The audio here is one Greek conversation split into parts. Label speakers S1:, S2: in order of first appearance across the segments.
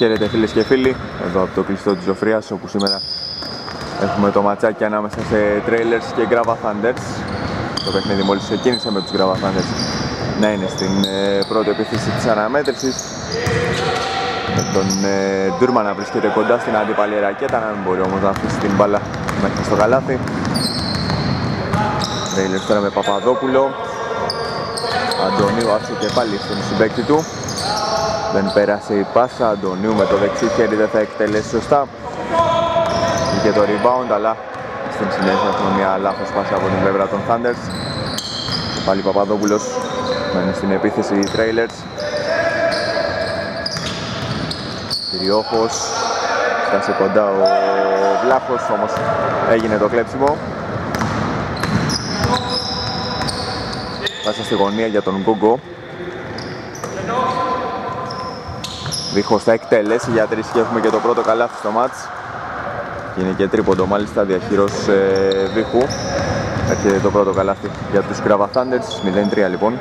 S1: Χαίρετε φίλες και φίλοι, εδώ από το κλειστό της Ζωφρίας, όπου σήμερα έχουμε το ματσάκι ανάμεσα σε Trailers και Grava Thunders. Το παιχνίδι μόλις ξεκίνησε με τους Grava Thunders να είναι στην πρώτη επίθεση της αναμέτρησης, με τον Ντούρμα να βρίσκεται κοντά στην αντίπαλη ρακέτα, να μην μπορεί όμως να αφήσει την μπάλα μέχρι στο καλάθι. Trailers τώρα με Παπαδόπουλο. Αντωνίου άφησε και πάλι στον συμπαίκτη του. Δεν πέρασε η πάσα, Αντωνίου με το δεξί χέρι δεν θα εκτελέσει σωστά. Είχε το rebound, αλλά στην συνέχεια έχουμε μια λάθος πάσα από την πλευρά των Thunders. Και πάλι Παπαδόπουλος μένει στην επίθεση οι Trailers. Κυριόχος, φτάσε κοντά ο Βλάχος, όμως έγινε το κλέψιμο. Πάσα στη γωνία για τον Γκόγκο. Βίχος θα εκτελέσει για τρεις και έχουμε και το πρώτο καλάθι στο μάτς. Είναι και τρίποντο μάλιστα, διαχείρος Βίχου. Έρχεται το πρώτο καλάθι για τους Grava Thunders, 0-3 λοιπόν.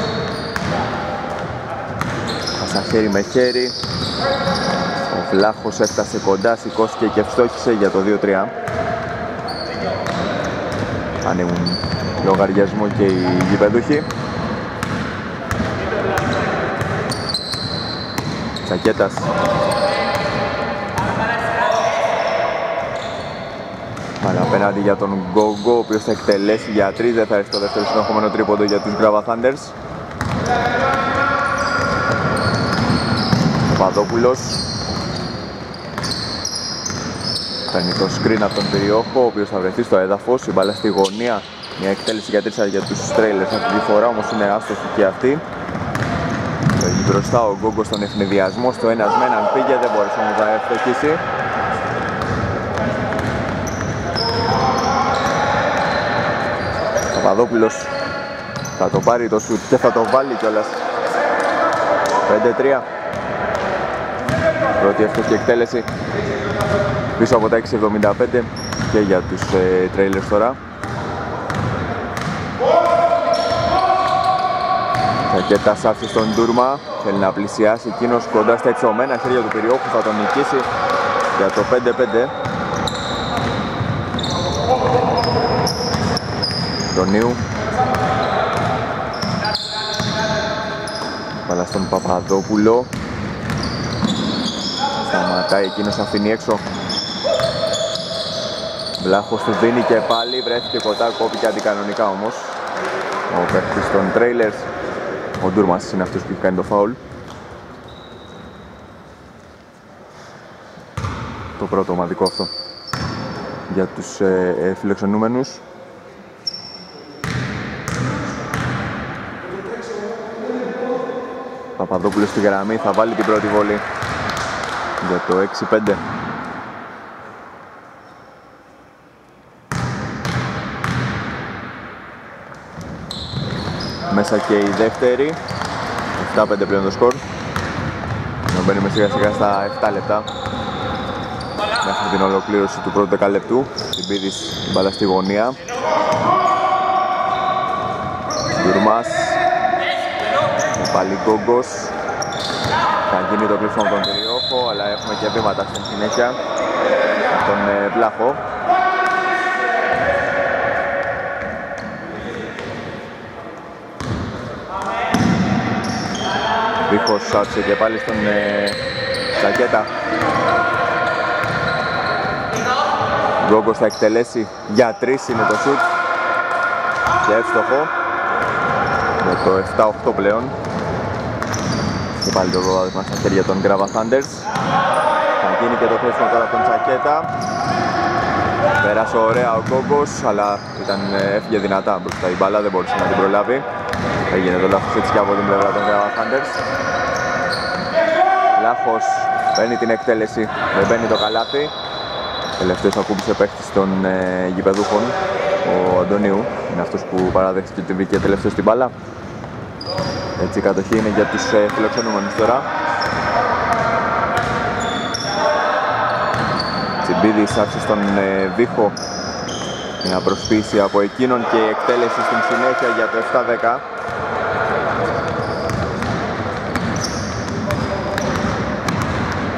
S1: Πάσα χέρι με χέρι. Ο Βλάχος έφτασε κοντά, σηκώθηκε και ευστόχησε για το 2-3. Ανοίγουν λογαριασμό και οι γηπεδούχοι. Τσακέτας. Πάλι απέναντι για τον Γκόγκο, ο οποίος θα εκτελέσει για 3, δεν θα έρθει το δεύτερο συνεχόμενο τρίποντο για τους Grava Thunders. Παπαδόπουλος. Παίρνει το screen από τον Κυριόχο, ο οποίος θα βρεθεί στο έδαφος. Η μπάλα στη γωνία. Μια εκτέλεση για 3 για τους Trailers αυτή τη φορά, όμως είναι άστοχη και αυτή. Έχει μπροστά ο Γκόγκο στον ευνηδιασμό, στο ένας με έναν πήγε, δεν μπόρεσε όμως να ευτυχίσει. Παπαδόπουλος θα το πάρει το σουτ και θα το βάλει κιόλας. 5-3. Πρώτη εύκολη εκτέλεση πίσω από τα 6.75 και για τους Trailers τώρα. Τσακέτας άφησε στον Ντούρμα, θέλει να πλησιάσει εκείνος κοντά στα εξωμένα χέρια του Κυριόχου, θα τον νικήσει για το 5-5. Αντωνίου. Βάλα στον Παπαδόπουλο. Σταματάει εκείνος, αφήνει έξω. Βλάχος του δίνει και πάλι, βρέθηκε κοντά, κόπηκε αντικανονικά όμως ο παίκτης των Trailers. Ο Ντούρμας είναι αυτός που έχει κάνει το φάουλ. Το πρώτο ομαδικό αυτό για τους φιλοξενούμενους. Παπαδόπουλος στη γραμμή, θα βάλει την πρώτη βολή για το 6-5. Μέσα και η δεύτερη. 7-5 πλέον το σκορ. Ενώ μπαίνουμε σιγά σιγά στα 7 λεπτά μέχρι την ολοκλήρωση του πρώτου δεκαλεπτού. Συμπίδης την μπάλα στη γωνία. Ντουρμάς. Πάλι Γκόγκος. Θα γίνει το κλείσιμο από τον Κυριόχο, αλλά έχουμε και βήματα στην συνέχεια από τον Βλάχο. Βίχος άφησε και πάλι στον Τσακέτα. Γκόγκος θα εκτελέσει για 3, είναι το σουτ και εύστοχο με το 7-8 πλέον. Και πάλι το προβάδισμα στα χέρια των Grava Thunders. Θα γίνει και το κλείσιμο τώρα από τον Τσακέτα. Πέρασε ωραία ο Γκόγκος, αλλά έφυγε δυνατά μπροστά η μπάλα, δεν μπορούσε να την προλάβει. Έγινε το λάθος έτσι και από την πλευρά των Grava Thunders. Λάχος παίρνει την εκτέλεση, δεν μπαίνει το καλάθι. Τελευταίος ακούμπησε παίχτης των γηπεδούχων, ο Αντωνίου. Είναι αυτός που παραδέχτηκε ότι βρήκε τελευταίος την μπάλα. Έτσι η κατοχή είναι για τους φιλοξενούμενους τώρα. Τσιμπίδης άφησε στον Βίχο μια προσποίηση από εκείνον και η εκτέλεση στην συνέχεια για το 7-10.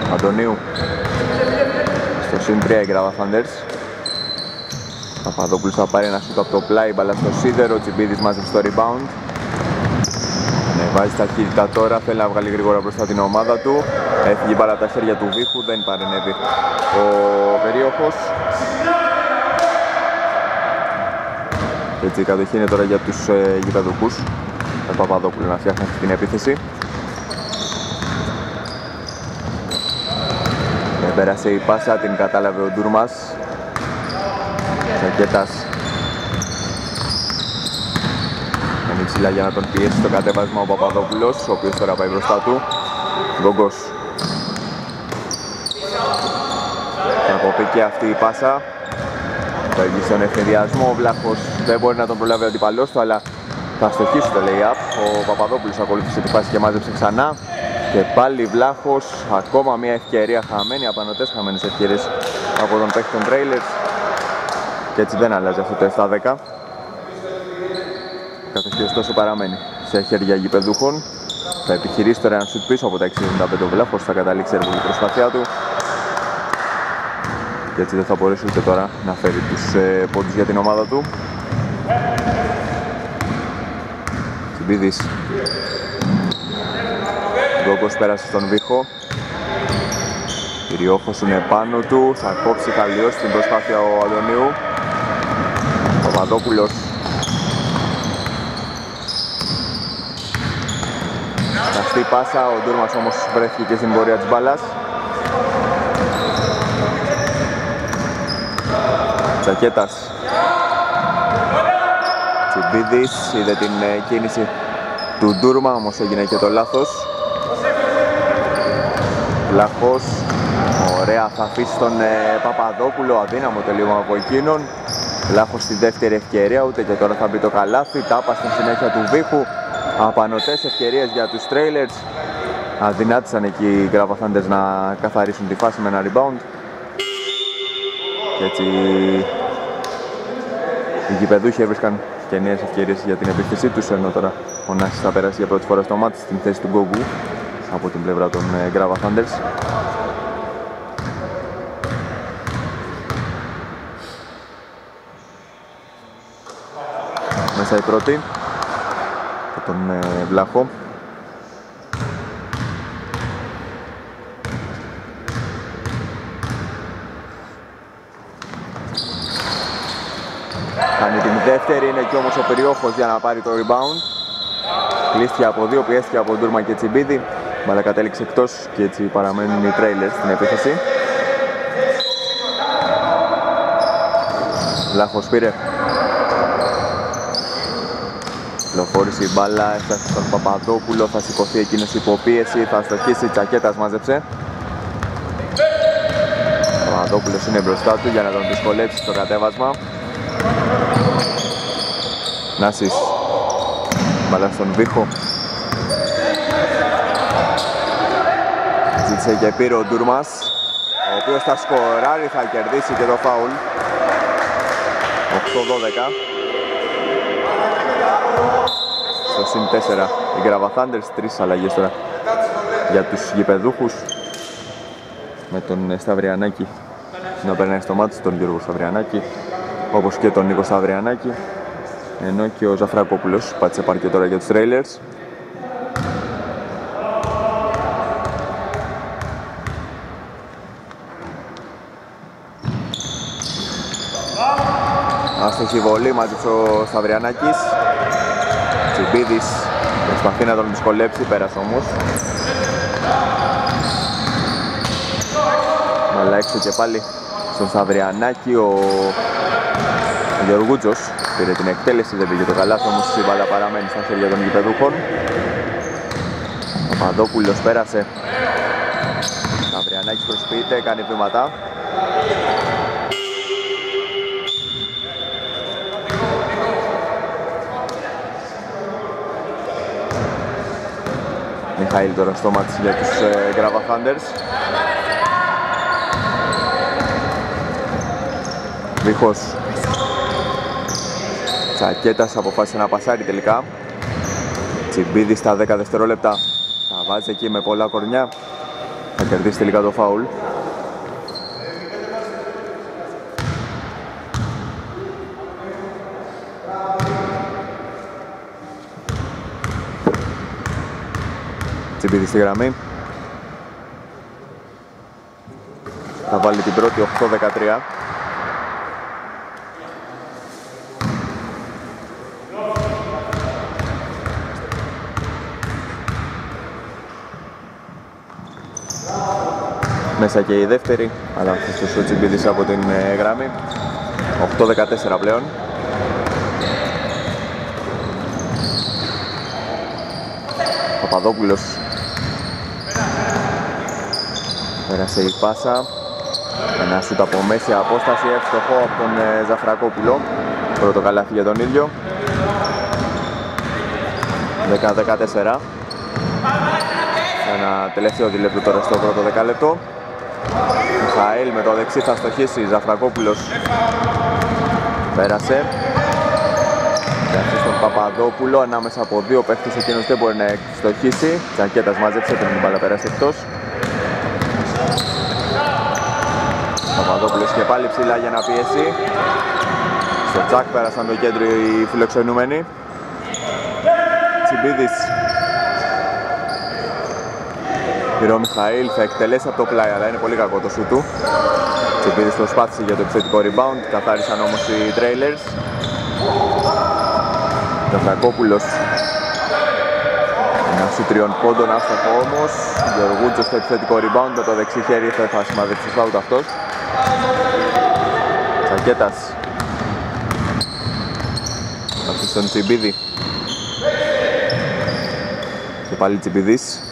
S1: Αντωνίου στο συν 3 η Γκράβα Thunders. Παπαδόπουλος θα πάρει ένα σούτ από το πλάι, μπαλά στο σίδερο, ο Τσιμπίδης μάζεψε στο rebound. Βάζει ταχύτητα τώρα, θέλει να βγάλει γρήγορα μπροστά την ομάδα του. Έφυγε η μπάλα από τα χέρια του Βίχου, δεν παρενέβη ο περίοχος. Έτσι η κατοχή είναι τώρα για τους γηπεδούχους. Ο Παπαδόπουλου να φτιάχνει αυτή την επίθεση. Πέρασε η πάσα, την κατάλαβε ο Ντούρμας. Τσακέτας είναι ψηλά για να τον πιέσει στο κατέβασμα ο Παπαδόπουλος, ο οποίος τώρα πάει μπροστά του. Γκόγκος. Θα αποπεί και αυτή η πάσα. Θα βγει στον ευθυνδιασμό, ο Βλάχος δεν μπορεί να τον προλάβει ο αντιπαλός του, αλλά θα στοχίσει το lay-up. Ο Παπαδόπουλος ακολούθησε τη φάση και μάζεψε ξανά. Και πάλι Βλάχος, ακόμα μια ευκαιρία χαμένη, απανωτές χαμένες ευκαιρίες από τον παίκτη των Trailers. Και έτσι δεν αλλάζει αυτό το 7-10. Κατοχή ωστόσο παραμένει σε χέρια γηπεδούχων. Θα επιχειρήσει τώρα ένα σουτ πίσω από τα 65 ο Βλάχος, θα καταλήξει έργο η προσπάθειά του. Και έτσι δεν θα μπορέσει ούτε τώρα να φέρει τους πόντους για την ομάδα του. Τσιμπίδης. Γκόγκος πέρασε στον Βίχο. Κυριόχος είναι πάνω του, θα κόψει χαλιώς την προσπάθεια ο Αντωνίου. Παπαδόπουλος. Καστή πάσα, ο Ντούρμας όμως βρέθηκε και στην πορεία της μπάλας. Τσακέτας. Τσιμπίδης, είδε την κίνηση του Ντούρμα, όμως έγινε και το λάθος. Βλάχος, ωραία, θα αφήσει τον Παπαδόπουλο, αδύναμο τελείωμα από εκείνον. Βλάχος στη δεύτερη ευκαιρία, ούτε και τώρα θα μπει το καλάθι. Τάπα στην συνέχεια του Βίχου. Απανωτές ευκαιρίες για τους Trailers. Αδυνάτησαν εκεί οι Γκράβα Thunders να καθαρίσουν τη φάση με ένα rebound. Και έτσι οι γηπεδούχοι έβρισκαν και νέες ευκαιρίες για την επίθεσή τους, ενώ τώρα ο Νάσης θα περάσει για πρώτη φορά στο μάτι στην θέση του Γκόγκου από την πλευρά των Γκράβα Thunders. Μέσα η πρώτη από τον Βλάχο. Κάνει την δεύτερη, είναι και όμως ο περιόχος για να πάρει το rebound. Κλείστηκε από δύο, πιέστηκε από Ντούρμα και Τσιμπίδη. Μπάλα κατέληξε εκτός και έτσι παραμένουν οι Trailers στην επίθεση. Βλάχος πήρε. Λοφόρησε η μπάλα, έφτασε στον Παπαδόπουλο, θα σηκωθεί εκείνος υποπίεση, θα στοχίσει, Τσακέτας μάζεψε. Ο Παπαδόπουλος είναι μπροστά του για να τον δυσκολέψει στο κατέβασμα. Νάσης, μπάλα στον Βίχο. Ζήτησε και πήρε ο Ντούρμας, ο οποίος θα σκοράρει, θα κερδίσει και το φάουλ. 8-12. Στο συν 4 οι Γκράβα Thunders, 3 αλλαγές τώρα για τους γηπεδούχους, με τον Σταυριανάκη να περνάει στο μάτι, τον Γιώργο Σταυριανάκη, όπως και τον Νίκο Σταυριανάκη, ενώ και ο Ζαφρακόπουλος πάτησε πάρκε τώρα για τους Trailers. Άστοχη βολή, μάζεψε ο Σταυριανάκης. Τσιμπίδης προσπαθεί να τον δυσκολέψει, πέρασε όμως. Αλλά έξω και πάλι στον Σταυριανάκη ο Γεωργούτσος πήρε την εκτέλεση, δεν πήγε το καλάθι, όμως η μπάλα παραμένει στα χέρια των γηπεδούχων. Ο Παπαδόπουλος πέρασε. Σταυριανάκης προσποιείται, κάνει βήματα. Μιχαήλ τώρα στο μάτς για τους Γκράβα Thunders. Βίχος. Τσακέτας αποφάσισε να πασάρει τελικά. Τσιμπίδης στα 10 δευτερόλεπτα. Θα βάζει εκεί με πολλά κορμιά. Θα κερδίσει τελικά το φάουλ. Τσιμπίδη στη γραμμή. Θα βάλει την πρώτη 8-13. Μέσα και η δεύτερη, αλλά αυτός ο Τσιμπίδης από την γραμμή. 8-14 πλέον. Παπαδόπουλος. Πέρασε η πάσα. Ένα σούτ από μέση απόσταση, εύστοχο από τον Ζαφρακόπουλο. Πρώτο καλάθι για τον ίδιο. 10-14. Ένα τελευταίο δίλεπτο τώρα στο πρώτο δεκάλεπτο. Μιχαήλ με το δεξί θα στοχίσει, Ζαφρακόπουλος πέρασε. Πέρασε στον Παπαδόπουλο, ανάμεσα από δύο παίχτες εκείνος δεν μπορεί να στοχίσει. Τσακέτας μάζεψε, πριν την μπάλα πέρασε εκτός. Παπαδόπουλος και πάλι ψηλά για να πιέσει. Στο τσακ πέρασαν το κέντρο οι φιλοξενούμενοι. Τσιμπίδης. Πήρε ο Μιχαήλ, θα εκτελέσει από το πλάι, αλλά είναι πολύ κακό το σου του. Τσιμπίδης προσπάθησε για το επιθετικό rebound, καθάρισαν όμως οι Trailers. Ζαφρακόπουλος. Ένα σου 3 πόντων, άστοχο όμως. Γεωργούτσος στο επιθετικό rebound, με το δεξί χέρι θα σημαδέψει στο out αυτός. Τσακέτας. Αυτή στον Τσιμπίδη. Και πάλι Τσιμπίδης.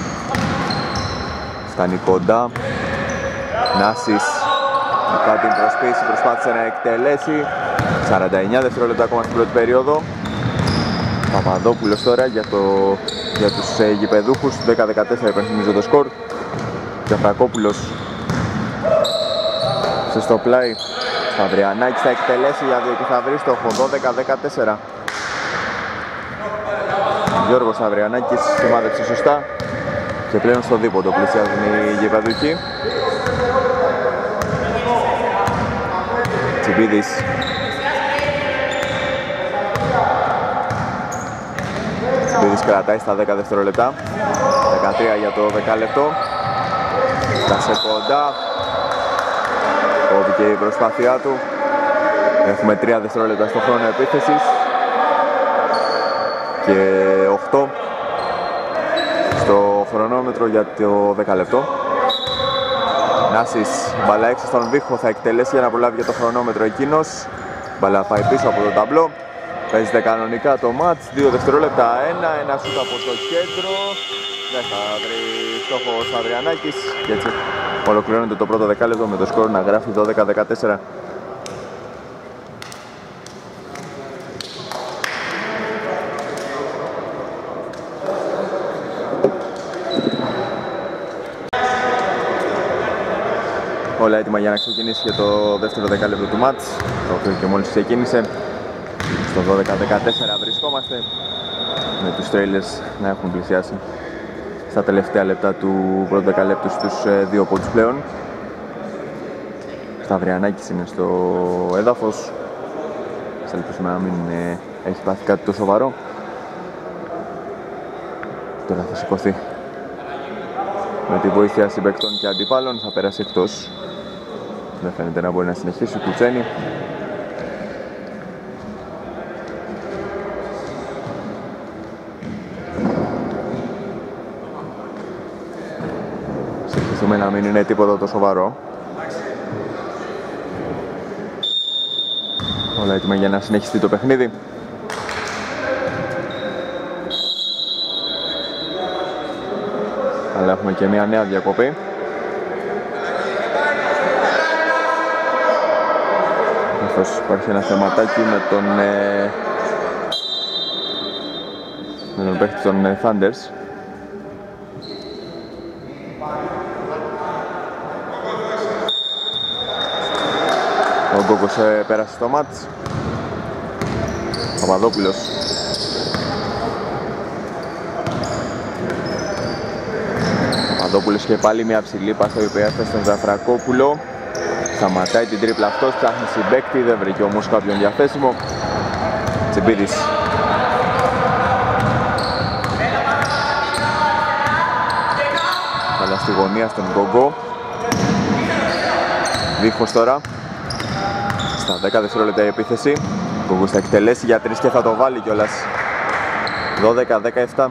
S1: Φτάνει κοντά. Νάσης μετά την προσποίηση προσπάθησε να εκτελέσει. 49 δευτερόλεπτα ακόμα στην πρώτη περίοδο. Παπαδόπουλος τώρα για τους γηπεδούχους. 10-14 υπενθυμίζω το σκορ. Ζαφρακόπουλος στο πλάι. Σταυριανάκης θα εκτελέσει για 2 και θα βρει στο 12-14. Γιώργος Σταυριανάκης σημάδεψε σωστά. Και πλέον στο δίποτο πλησιάζουν οι γηπεδούχοι. Τσιμπίδης. Τσιμπίδης κρατάει στα 10 δευτερόλεπτα. 13 για το δεκάλεπτο. Φτάσε κοντά. Κόβηκε η προσπάθειά του. Έχουμε 3 δευτερόλεπτα στο χρόνο επίθεσης. Και 8 στο χρονόμετρο για το 10 λεπτό. Νάσης, μπαλά έξω στον Βίχο, θα εκτελέσει για να προλάβει για το χρονόμετρο εκείνος. Μπαλά πάει πίσω από το ταμπλό. Παίζεται κανονικά το μάτς, 2 δευτερόλεπτα, ένα σούτ από το κέντρο. Δεν θα βρει στόχο ο Σταυριανάκης. Και έτσι ολοκληρώνεται το πρώτο δεκάλεπτο με το σκορ να γράφει 12-14. Όλα έτοιμα για να ξεκινήσει και το δεύτερο δεκάλεπτο του μάτς, το οποίο και μόλις ξεκίνησε. Στο 12-14 βρισκόμαστε, με τους Trailers να έχουν πλησιάσει στα τελευταία λεπτά του πρώτου δεκαλέπτου στους 2 πόντους πλέον. Σταυριανάκης είναι στο έδαφος. Θα ελπίσουμε να μην έχει πάθει κάτι το σοβαρό. Τώρα θα σηκωθεί. Με τη βοήθεια συμπαικτών και αντιπάλων θα περάσει εκτός. Δεν φαίνεται να μπορεί να συνεχίσει, Κουτσένη. Συνεχίσουμε να μην είναι τίποτα το σοβαρό. Όλα έτοιμα για να συνεχιστεί το παιχνίδι. Αλλά έχουμε και μια νέα διακοπή. Καθώς υπάρχει ένα θεματάκι με τον παίχτη των Thunders. Ο Γκόγκος πέρασε στο μάτς. Παπαδόπουλος. Παπαδόπουλος και πάλι μια ψηλή πάσα η οποία έφτασε στον Ζαφρακόπουλο. Σταματάει την τρίπλα αυτός, ψάχνει συμπαίκτη, δεν βρήκε όμως κάποιον διαθέσιμο. Τσιμπίδης. Αλλά στη γωνία στον Γκογκό. Δίχως τώρα. Στα 10 δευτερόλεπτα η επίθεση. Γκογκός θα εκτελέσει για 3 και θα το βάλει κιόλας. 12-17.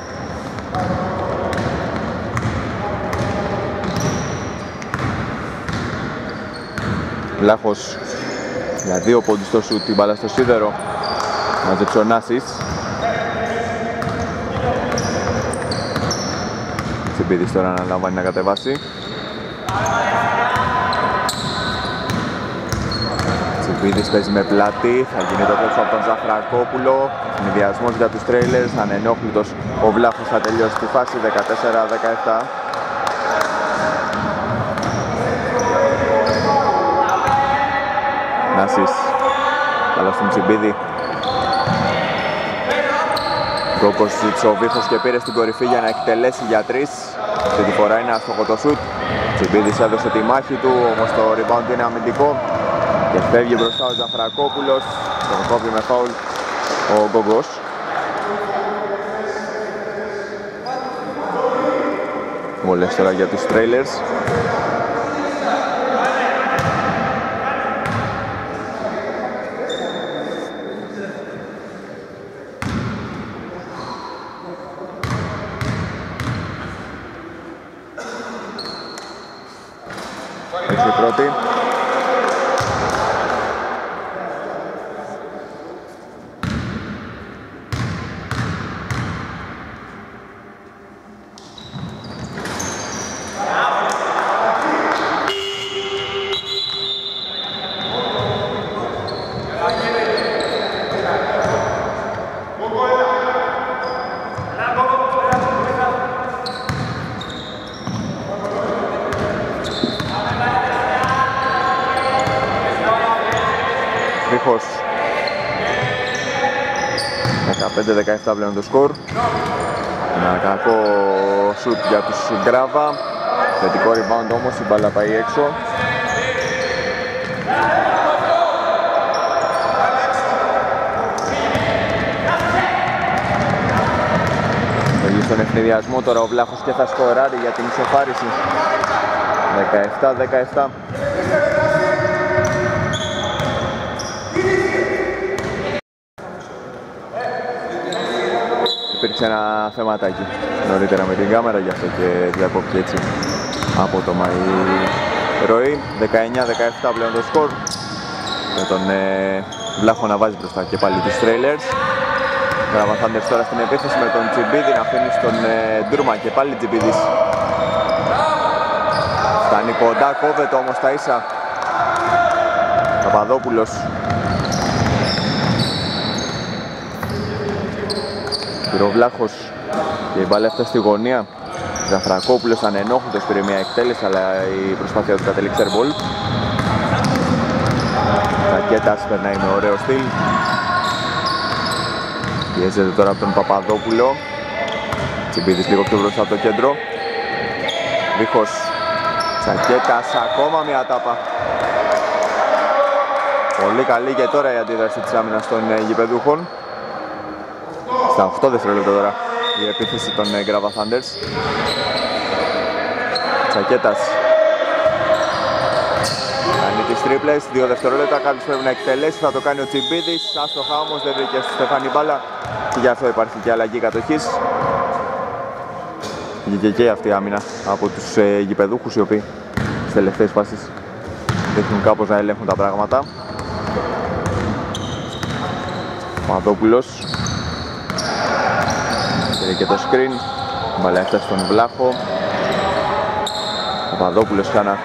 S1: Βλάχος για 2 πόντους στο σουτ, την μπάλα στο σίδερο. Μαζέψε ο Νάσης. Τσιμπίδης τώρα αναλαμβάνει να κατεβάσει. Τσιμπίδης παίζει με πλάτη, θα γίνει το πόξο από τον Ζαφρακόπουλο. Συνδυασμός για τους Trailers, ανενόχλητος ο Βλάχος θα τελειώσει τη φάση 14-17. Νάσης, αλλά στον Τσιμπίδη. Γκόκος ζήτησε ο Βίχος και πήρε στην κορυφή για να εκτελέσει για 3. Αυτή τη φορά είναι άστοχο το σουτ. Τσιμπίδης έδωσε τη μάχη του, όμως το rebound είναι αμυντικό. Και φεύγει μπροστά ο Ζαφρακόπουλος, τον κόβει με φάουλ ο Γκόγκος. Βολές τώρα για τους Trailers. Έχει πρώτη. Βίχος. 15-17 πλέον το σκορ. Ένα κακό σουτ για τους Γκράβα. Θετικό rebound όμως, η μπάλα πάει έξω. Θέλει στον ευνηδιασμό τώρα ο Βλάχος και θα σκοράρει για την ισοφάριση. 17-17. Υπήρξε ένα θεματάκι νωρίτερα με την κάμερα, γι' αυτό και διακόπηκε έτσι απότομα η ροή. 19-17 πλέον το σκορ, με τον Βλάχο να βάζει μπροστά και πάλι τους Trailers. Γκράβα Thunders τώρα στην επίθεση με τον Τσιμπίδη να αφήνει στον Ντούρμα και πάλι Τσιμπίδης. Φτάνει κοντά, κόβεται όμως τα ίσα. Παπαδόπουλος. Πυροβλάχος και η μπάλα έφτασε στη γωνία. Ζαφρακόπουλος ανενόχλητος, πήρε μια εκτέλεση, αλλά η προσπάθεια του κατέληξε airball. Τακέτας περνάει με ωραίο στυλ. Πιέζεται τώρα από τον Παπαδόπουλο. Τσιμπίδης λίγο πιο μπροστά από το κέντρο. Βίχος. Τσακέτας, ακόμα μια τάπα. Πολύ καλή και τώρα η αντίδραση της άμυνας των γηπεδούχων. Στα 8 δευτερόλεπτα τώρα η επίθεση των Γκράβα Thunders. Τσακέτας κάνει τις τρίπλες, 2 δευτερόλεπτα, κάποιος πρέπει να εκτελέσει, θα το κάνει ο Τσιμπίδης. Άστοχα όμως, δεν βρήκε στη στεφάνη μπάλα και γι' αυτό υπάρχει και αλλαγή κατοχής. Βγήκε και αυτή η άμυνα από τους γηπεδούχους, οι οποίοι στις τελευταίες φάσεις δείχνουν κάπως να ελέγχουν τα πράγματα. Παπαδόπουλος πήρε και το screen, μπαλά έφτασε στον Βλάχο. Παπαδόπουλος ξανά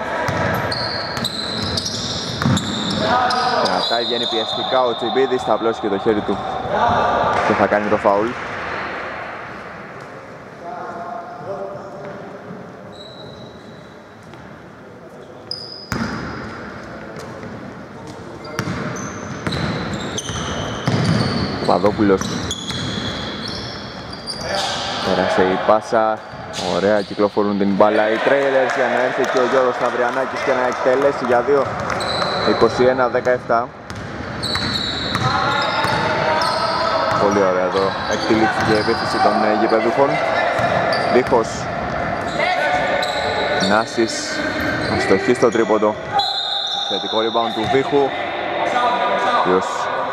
S1: κρατάει, βγαίνει πιεστικά ο Τσιμπίδης, θα απλώσει και το χέρι του και θα κάνει το φάουλ. Παπαδόπουλος πέρασε η πάσα Ωραία, κυκλοφορούν την μπάλα οι Trailers για να έρθει και ο Γιώργος Σταυριανάκης και να εκτελέσει για 2. 21-17. Πολύ ωραία εδώ εκτελήθηκε η επίθεση των γηπεδούχων. Βίχος. Νάσης αστοχή στο τρίποντο. Θετικό rebound του Βίχου. Ποιος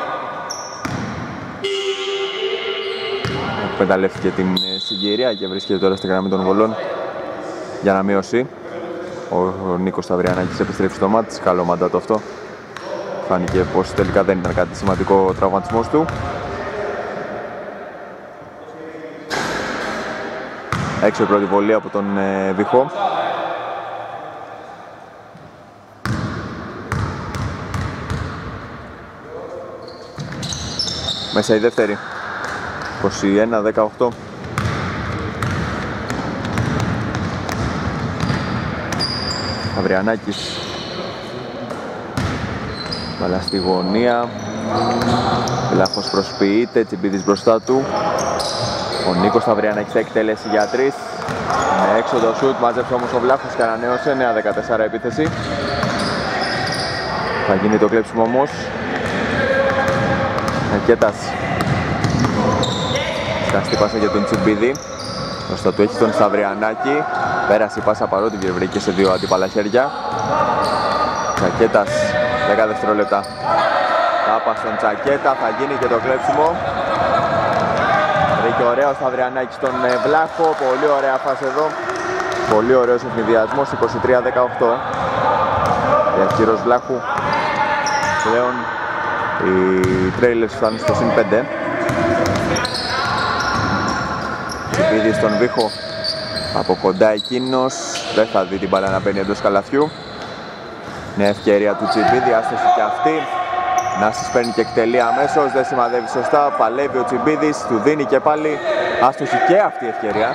S1: εκμεταλλεύτηκε την συγκυρία και βρίσκεται τώρα στη γραμμή των βολών για να μειώσει. Ο Νίκος Σταυριανάκης επιστρέφει στο μάτς. Καλό μαντάτο αυτό. Φάνηκε πως τελικά δεν ήταν κάτι σημαντικό ο τραυματισμός του. Έξω η πρώτη βολή από τον Βίχο. Μέσα η δεύτερη. 21-18. Σταυριανάκης. Μπαλά στη γωνία. Βλάχος προσποιείται, Τσιμπίδης μπροστά του. Ο Νίκος Σταυριανάκης θα εκτελέσει για 3. Με έξοδο σουτ, μάζεψε όμως ο Βλάχος και ανανέωσε. 9-14 επίθεση. Θα γίνει το κλέψιμο όμως. Ακέτας. Σκαστή πάσα για τον Τσιμπίδη. Μπροστά του έχει τον Σταυριανάκη. Πέρασε η πάσα παρότι βρήκε σε 2 αντίπαλα χέρια. Τσακέτας, 10 δευτερόλεπτα. Τάπα στον Τσακέτα, θα γίνει και το κλέψιμο. Βρήκε ωραίο Σταυριανάκη στον Βλάχο. Πολύ ωραία φάση εδώ. Πολύ ωραίος ευνηδιασμός, 23-18. Διαχείρος Βλάχου. Πλέον οι Trailers φτάνουν στο συν 5. Τσιμπίδη στον Βίχο. Από κοντά εκείνος. Δεν θα δει την μπάλα να μπαίνει εντός καλαθιού. Νέα ευκαιρία του Τσιμπίδη, άσταση και αυτή. Νάσης παίρνει και εκτελεί αμέσως, δεν σημαδεύει σωστά. Παλεύει ο Τσιμπίδης, του δίνει και πάλι. Άσταση και αυτή η ευκαιρία.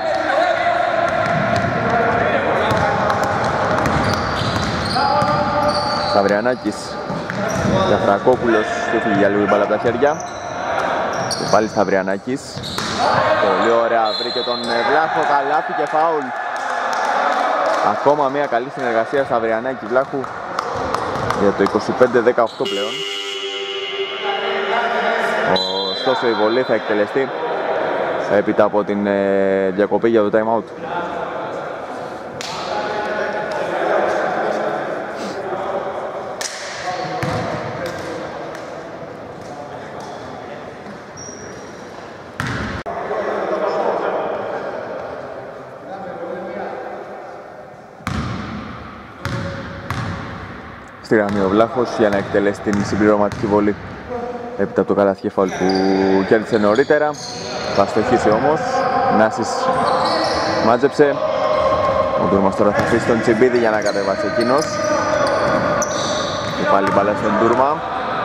S1: Σταυριανάκης. Γιαφρακόπουλος έφυγε για λίγο η μπάλα από τα χέρια. Και πάλι Σταυριανάκης. Πολύ ωραία, βρήκε τον Βλάχο, καλάθι και φάουλ. Ακόμα μια καλή συνεργασία Σταυριανάκη Βλάχου για το 25-18 πλέον. Ωστόσο η βολή θα εκτελεστεί έπειτα από την διακοπή για το time out. Στη γραμμή ο Βλάχος για να εκτελέσει την συμπληρωματική βολή έπειτα από το καλάθι φάουλ που κέρδισε νωρίτερα. Θα στοχίσει όμως. Νάσης μάζεψε. Ο Ντούρμας τώρα θα αφήσει τον Τσιμπίδη για να κατεβάσει εκείνος. Και πάλι μπάλα στον Ντούρμα.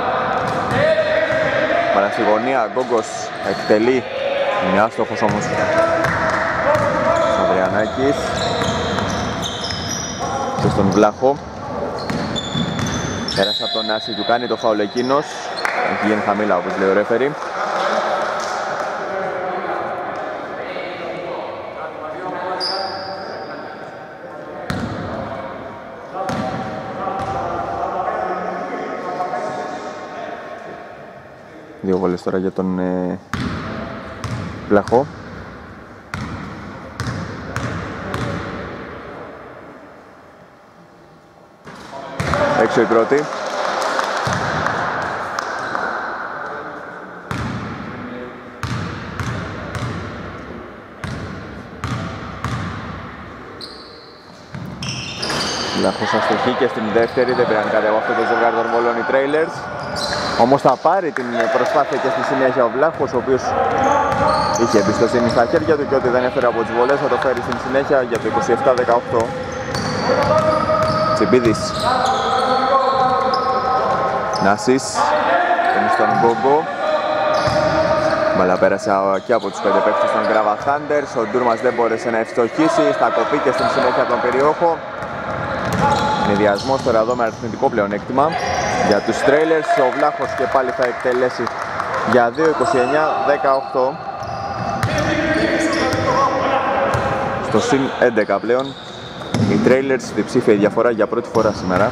S1: Μπάλα στη γωνία, Γκόγκος εκτελεί. Είναι άστοχος όμως. Σταυριανάκης. Και στον Βλάχο. Πέρασε από τον Νάση, του κάνει το φάουλ εκείνος. Έχει γίνει χαμηλά όπως λέει ο ρέφερι. Δύο βόλες τώρα για τον Βλαχό. Έξω η πρώτη. Βλαχός αστοχή και στην δεύτερη, δεν πήραν κάτι από αυτό το ζευγάρι των βολών οι Trailers. Όμως θα πάρει την προσπάθεια και στη συνέχεια ο Βλάχος, ο οποίος είχε εμπιστοσύνη στα χέρια του και ότι δεν έφερε από τις βολές θα το φέρει στην συνέχεια για το 27-18. Τσιμπίδης. Νάσης. Είναι στον Γκόγκο. Μπαλά πέρασε και από τους 5 παίκτες των Grava Thunders. Ο Ντούρμας δεν μπόρεσε να ευστοχίσει. Στα κοπή και στην συνέχεια τον περιόχο. Συνδυασμός τώρα εδώ με αριθμητικό πλεονέκτημα για τους Trailers. Ο Βλάχος και πάλι θα εκτελέσει για 2-29-18. στο συν 11 πλέον. Οι Trailers διψήφια διαφορά για πρώτη φορά σήμερα.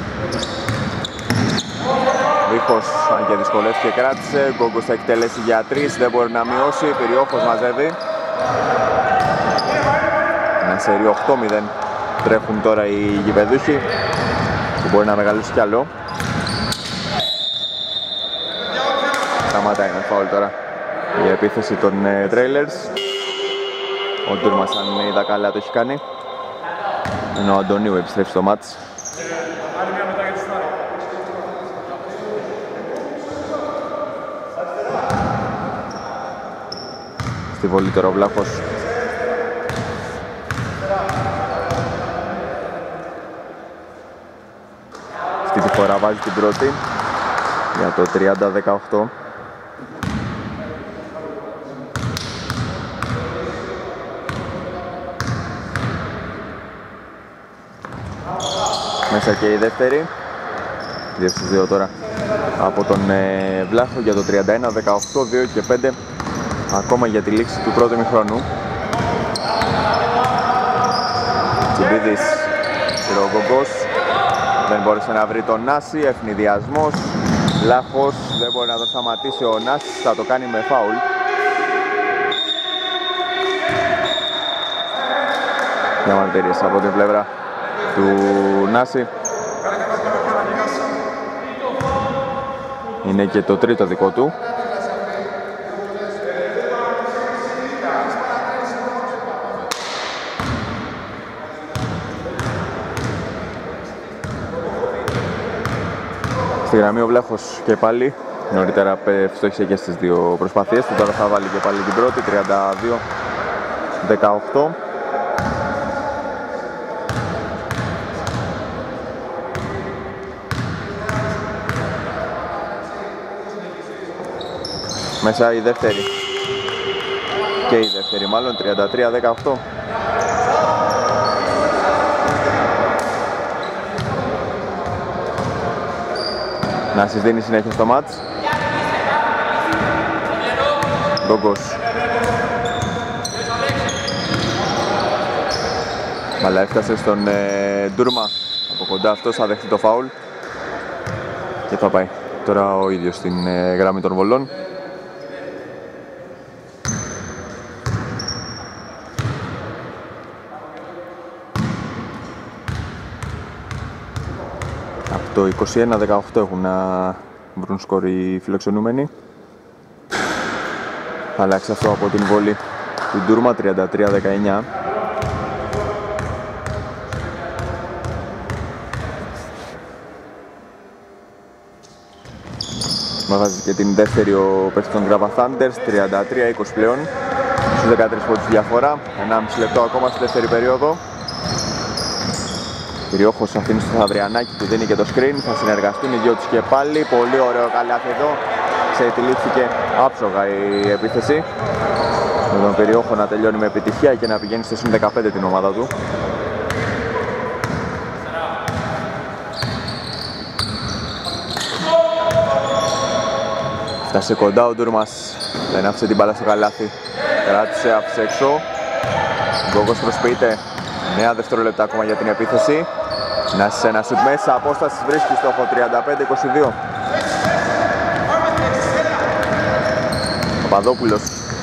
S1: Βίχος, αν και δυσκολεύτηκε, κράτησε. Γκόγκος θα εκτελέσει για 3, δεν μπορεί να μειώσει. Περιόχος μαζεύει. Ένα σερί 8-0 τρέχουν τώρα οι γηπεδούχοι, που μπορεί να μεγαλώσει κι άλλο. Σταματάει ένα φάουλ τώρα η επίθεση των Trailers. Ο Ντούρμας, αν είδα καλά, το έχει κάνει. Ενώ ο Αντωνίου επιστρέφει στο μάτς. Στη βολή τώρα ο Βλάχος. Αυτή τη φορά βάζει την πρώτη για το 30-18. Μέσα και η δεύτερη. 2-2 τώρα από τον Βλάχο για το 31-18, 2 και 5 ακόμα για τη λήξη του πρώτου ημιχρόνου. Τσιμπίδης, Ρογκογκός, δεν μπόρεσε να βρει τον Νάση, ευνηδιασμός. Βλάχος, δεν μπορεί να το σταματήσει ο Νάσης, θα το κάνει με φάουλ. Διαμαρτυρίες από την πλευρά του Νάση. Είναι και το τρίτο δικό του. Στη γραμμή ο Βλάχος και πάλι. Νωρίτερα φτώχισε και στις δύο προσπαθίες του. Τώρα θα βάλει και πάλι την πρώτη, 32-18. Μέσα η δεύτερη. Και η δεύτερη μάλλον, 33-18. Να δίνει συνέχεια στο μάτς. Γκόγκος. Αλλά έφτασε στον Ντούρμα. Από κοντά αυτός θα δεχτεί το φάουλ. Και θα πάει τώρα ο ίδιος στην γραμμή των βολών. Το 21-18 έχουν να βρουν σκορ οι φιλοξενούμενοι. Θα αλλάξει αυτό από την βολή του Ντούρμα, 33-19. Βάζει και την δεύτερη ο παίκτης των Grava Thunders, 33-20 πλέον. Στους 13 πόντους διαφορά, 1,5 λεπτό ακόμα στη δεύτερη περίοδο. Κυριόχος αφήνει στο Σταυριανάκι που δίνει και το screen. Θα συνεργαστούν οι δυο τους και πάλι. Πολύ ωραίο καλάθι εδώ. Ξετυλίχθηκε άψογα η επίθεση. Με τον Περιόχο να τελειώνει με επιτυχία και να πηγαίνει στο συν 15 την ομάδα του. Φτάσε κοντά ο Ντούρμας. Δεν άφησε την μπάλα στο καλάθι. Κράτησε, άφησε έξω. Γκόγκος προσποιείται. 9 δευτερόλεπτα ακόμα για την επίθεση. Να σε ένα σουτ μέσα, απόσταση βρίσκει στο 35-22. Παπαδόπουλος.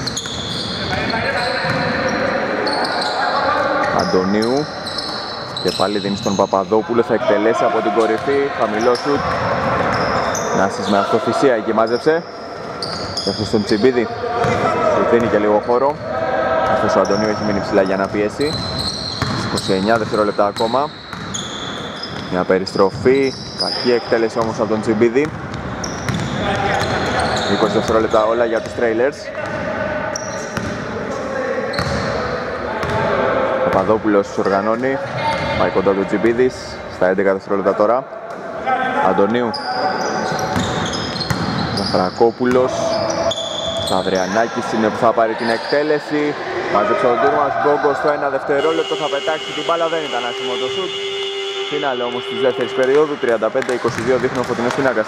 S1: Αντωνίου. Και πάλι δίνει στον Παπαδόπουλο, θα εκτελέσει από την κορυφή. Χαμηλό σουτ. Νάσης με αυτοθυσία εκεί μάζεψε. Και αυτό στον Τσιμπίδη. Του δίνει και λίγο χώρο. Αυτός ο Αντωνίου έχει μείνει ψηλά για να πιέσει. 29 δευτερόλεπτα ακόμα. Μια περιστροφή. Κακή εκτέλεση όμως από τον Τσιμπίδη. 20 δευτερόλεπτα όλα για τους Trailers. Ο Παπαδόπουλος οργανώνει. Πάει κοντά του Τσιμπίδης. Στα 11 δευτερόλεπτα τώρα. Αντωνίου. Ζαφρακόπουλος. Σταυριανάκης είναι που θα πάρει την εκτέλεση. Μάζεψε ο Ντούρμας, Γκόγκος στο 1 δευτερόλεπτο, θα πετάξει την μπάλα, δεν ήταν άσχημο το σουτ. Φινάλε όμως της δεύτερης περίοδου, 35-22 δείχνει ο φωτεινός πινάκας.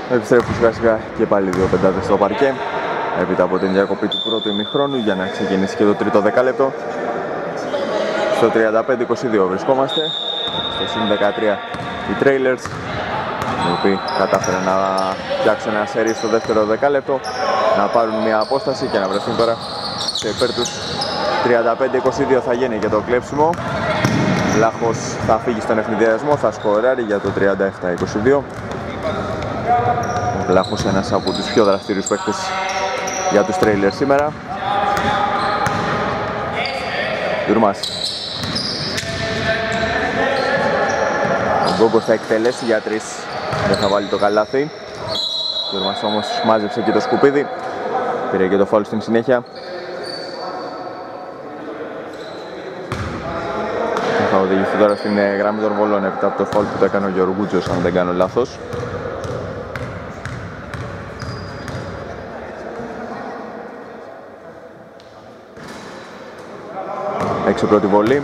S1: Επιστρέφουν σιγά σιγά και πάλι δύο πεντάδες στο παρκέ έπειτα από την διακοπή του πρώτου ημιχρόνου για να ξεκινήσει και το τρίτο δεκάλεπτο. Στο 35-22 βρισκόμαστε. Στο συν 13 οι Trailers, οι οποίοι κατάφεραν να φτιάξουν ένα σερί στο δεύτερο δεκάλεπτο, να πάρουν μια απόσταση και να βρεθούν τώρα σε υπέρ τους. 35-22 θα γίνει και το κλέψιμο. Βλάχος θα φύγει στον ευνηδιασμό, θα σκοράρει για το 37-22. Ο Βλάχος ένας από τους πιο δραστήριους παίκτες για τους Trailers σήμερα. Ντουρμάς. Ο Γκόγκος θα εκτελέσει για 3. Δεν θα βάλει το καλάθι. Ντουρμάς όμως μάζεψε και το σκουπίδι. Πήρε και το φάουλ στην συνέχεια. Θα οδηγηθεί τώρα στην γραμμή των βολών έπειτα από το φάουλ που το έκανε ο Γεωργούτζος, αν δεν κάνω λάθος. Έξω πρώτη βολή.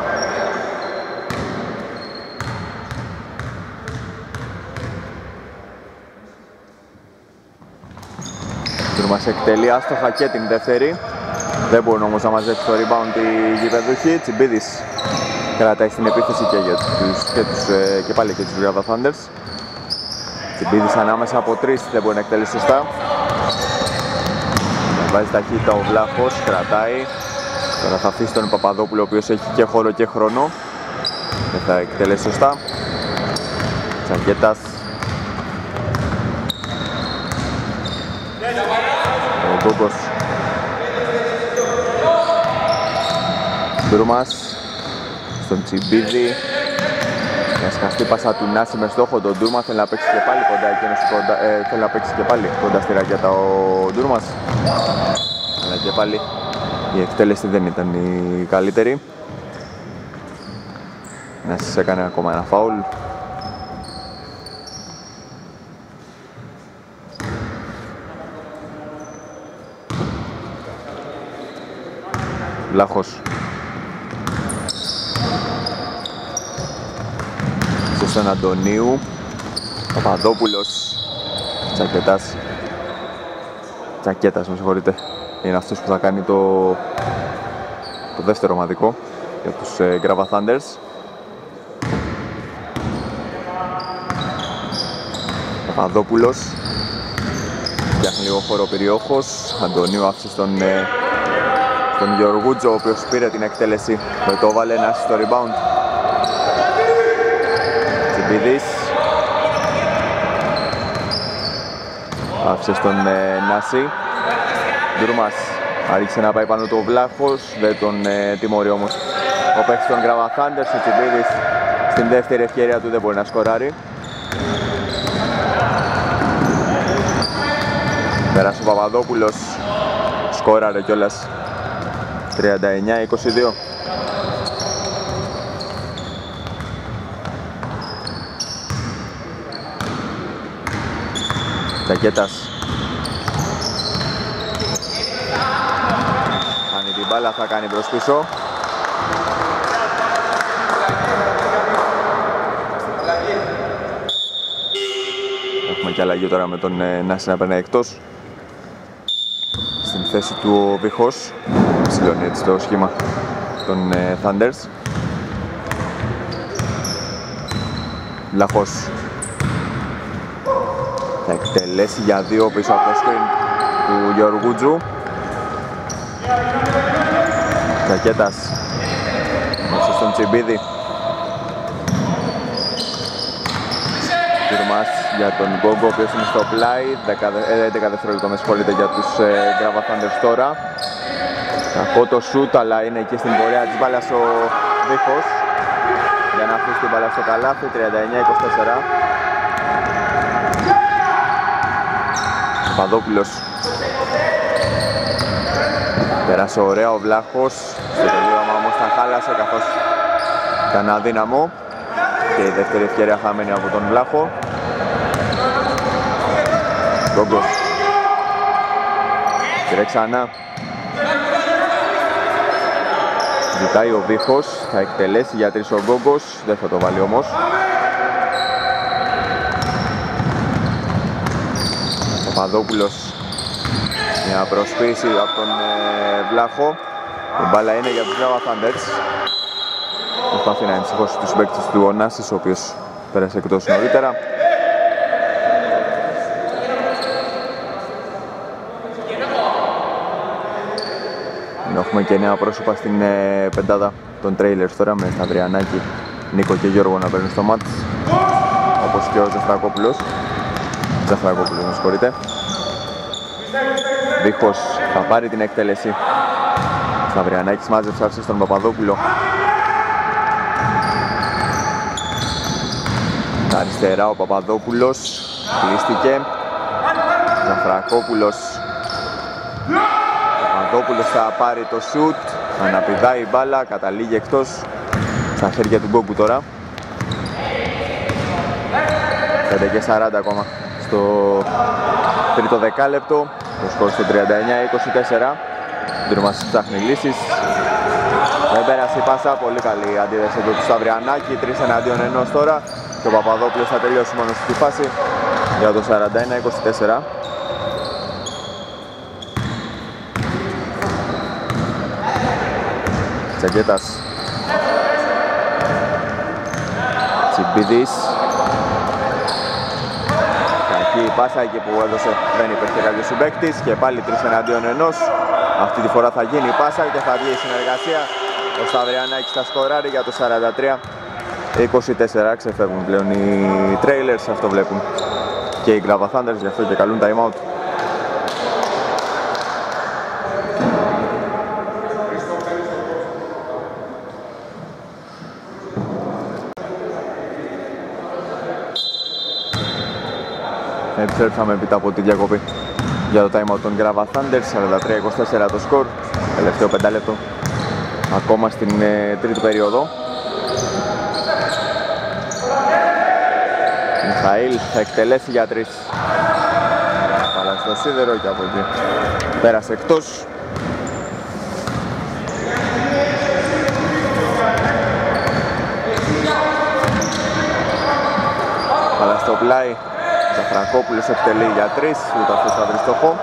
S1: Ντουρμάς εκτελεί άστοχα και την δεύτερη. Δεν μπορούν όμως να μαζέψει το rebound οι γηπεδούχοι. Τσιμπίδης κρατάει στην επίθεση και πάλι και τους Ριάδα Thunders. Τσιμπίδης ανάμεσα από 3, δεν μπορεί να εκτελεί σωστά. Βάζει ταχύτητα ο Βλάχος, κρατάει. Τώρα θα αφήσει τον Παπαδόπουλο, ο οποίος έχει και χώρο και χρόνο. Δεν θα εκτελέσει σωστά. Τσακέτας. Ο Γκόγκος. Ντουρμάς. Στον Τσιμπίδη. Μια σκαστή πάσα του Νάση με στόχο τον Ντούρμα. Θέλει να παίξει και πάλι κοντά, θέλει να παίξει και πάλι κοντά στη ρακέτα ο Ντούρμας. Αλλά και πάλι η εκτέλεση δεν ήταν η καλύτερη. Νάσης έκανε ακόμα ένα φάουλ. Βλάχος. Στον Αντωνίου. Παπαδόπουλος. Τσακέτας, με συγχωρείτε. Είναι αυτός που θα κάνει το δεύτερο ομαδικό για τους Γκράβα Thunders. Παπαδόπουλος. Φτιάχνει λίγο χώρο περιόχος. Αντωνίου άφησε στον Γεωργούτζο, ο οποίος πήρε την εκτέλεση. Το έβαλε ένα στο rebound. Τσιμπίδης. Άφησε στον Νάση. Ντουρμάς άρχισε να πάει πάνω του ο Βλάχος, δεν τον τιμωρεί όμως ο παίκτης των Γκράβα Thunders. Ο Τσιμπίδης στην δεύτερη ευκαιρία του δεν μπορεί να σκοράρει. Πέρασε ο Παπαδόπουλος, σκόραρε κιόλας. 39-22. Τσακέτας. Κάνει την μπάλα, θα κάνει προς πίσω. Έχουμε και αλλαγή τώρα με τον Νάση να περνάει εκτός. Στην θέση του ο Βίχος. Ψηλώνει έτσι το σχήμα των Thunders. Βλάχος. Θα εκτελέσει για 2 πίσω από το screen του Γεωργούτζου. Τσακέτας μέσα στον Τσιμπίδη. Ντουρμάς για τον Γκόγκο, ο οποίος είναι στο πλάι. 11 δευτερόλεπτα με συγχωρείτε για τους Γκράβα Thunders τώρα. Κακό το σούτ, αλλά είναι εκεί στην πορεία της μπάλας ο Βίχος για να αφήσει την μπάλα στο καλάθι. 39-24. Παπαδόπουλος. Πέρασε ωραία ο Βλάχος. Στο τελείωμα όμως τα χάλασε καθώς ήταν αδύναμο. Και η δεύτερη ευκαιρία χαμένη από τον Βλάχο. Γκόγκος. Πήρε ξανά. Ζητάει ο Βίχος, θα εκτελέσει για 3 ο Γκόγκος, δεν θα το βάλει όμως. Παπαδόπουλος, μια προσποίηση από τον Βλάχο. Η μπάλα είναι για τους Grava Thunders. Προσπαθεί να εμψυχώσει τους παίκτες του Ωνάσης, ο οποίος πέρασε εκτός νωρίτερα. Έχουμε και νέα πρόσωπα στην πεντάδα των Trailers τώρα, με Σταυριανάκη, Νίκο και Γιώργο να παίρνουν στο μάτς, όπως και ο Ζεφρακόπουλος. Ζεφρακόπουλος, με συγχωρείτε. Δίχως θα πάρει την εκτέλεση. Σταυριανάκης μάζεψε άφησε στον Παπαδόπουλο. Τα αριστερά ο Παπαδόπουλος κλείστηκε. Ζεφρακόπουλος. Παπαδόπουλος θα πάρει το σουτ, αναπηδάει η μπάλα, καταλήγει εκτός, στα χέρια του Γκόγκου τώρα. 5 και 40 ακόμα στο τρίτο δεκάλεπτο, το σκορ στο 39-24. Ντούρμας ψάχνει λύσεις, δεν πέρασε η πάσα, πολύ καλή αντίδραση εδώ του Σταυριανάκη, 3 εναντίον 1 τώρα και ο Παπαδόπουλος θα τελειώσει μόνο στη φάση για το 41-24. Τσαγκέτας, Τσιμπίδης. Κακή η πάσα εκεί που έδωσε, δεν υπήρχε κάποιος συμπαίκτης και πάλι 3 εναντίον 1. Αυτή τη φορά θα γίνει η πάσα και θα βγει η συνεργασία. Ο Σταυριανάκης θα σκοράρει για το 43-24. Ξεφεύγουν πλέον οι Trailers, αυτό βλέπουν και οι Grava Thunders, γι' αυτό και καλούν time out. Επιστρέψαμε έπειτα από τη διακοπή για το time out των Grava Thunders, 43-24 το σκορ, τελευταίο 5 λεπτό ακόμα στην τρίτη περίοδο. Μιχαήλ θα εκτελέσει για 3. Πάλα στο σίδερο και από εκεί πέρασε εκτός. Πάλα στο πλάι. Ζαφρακόπουλος εκτελεί για 3, ούτε αυτός θα βρει στόχο.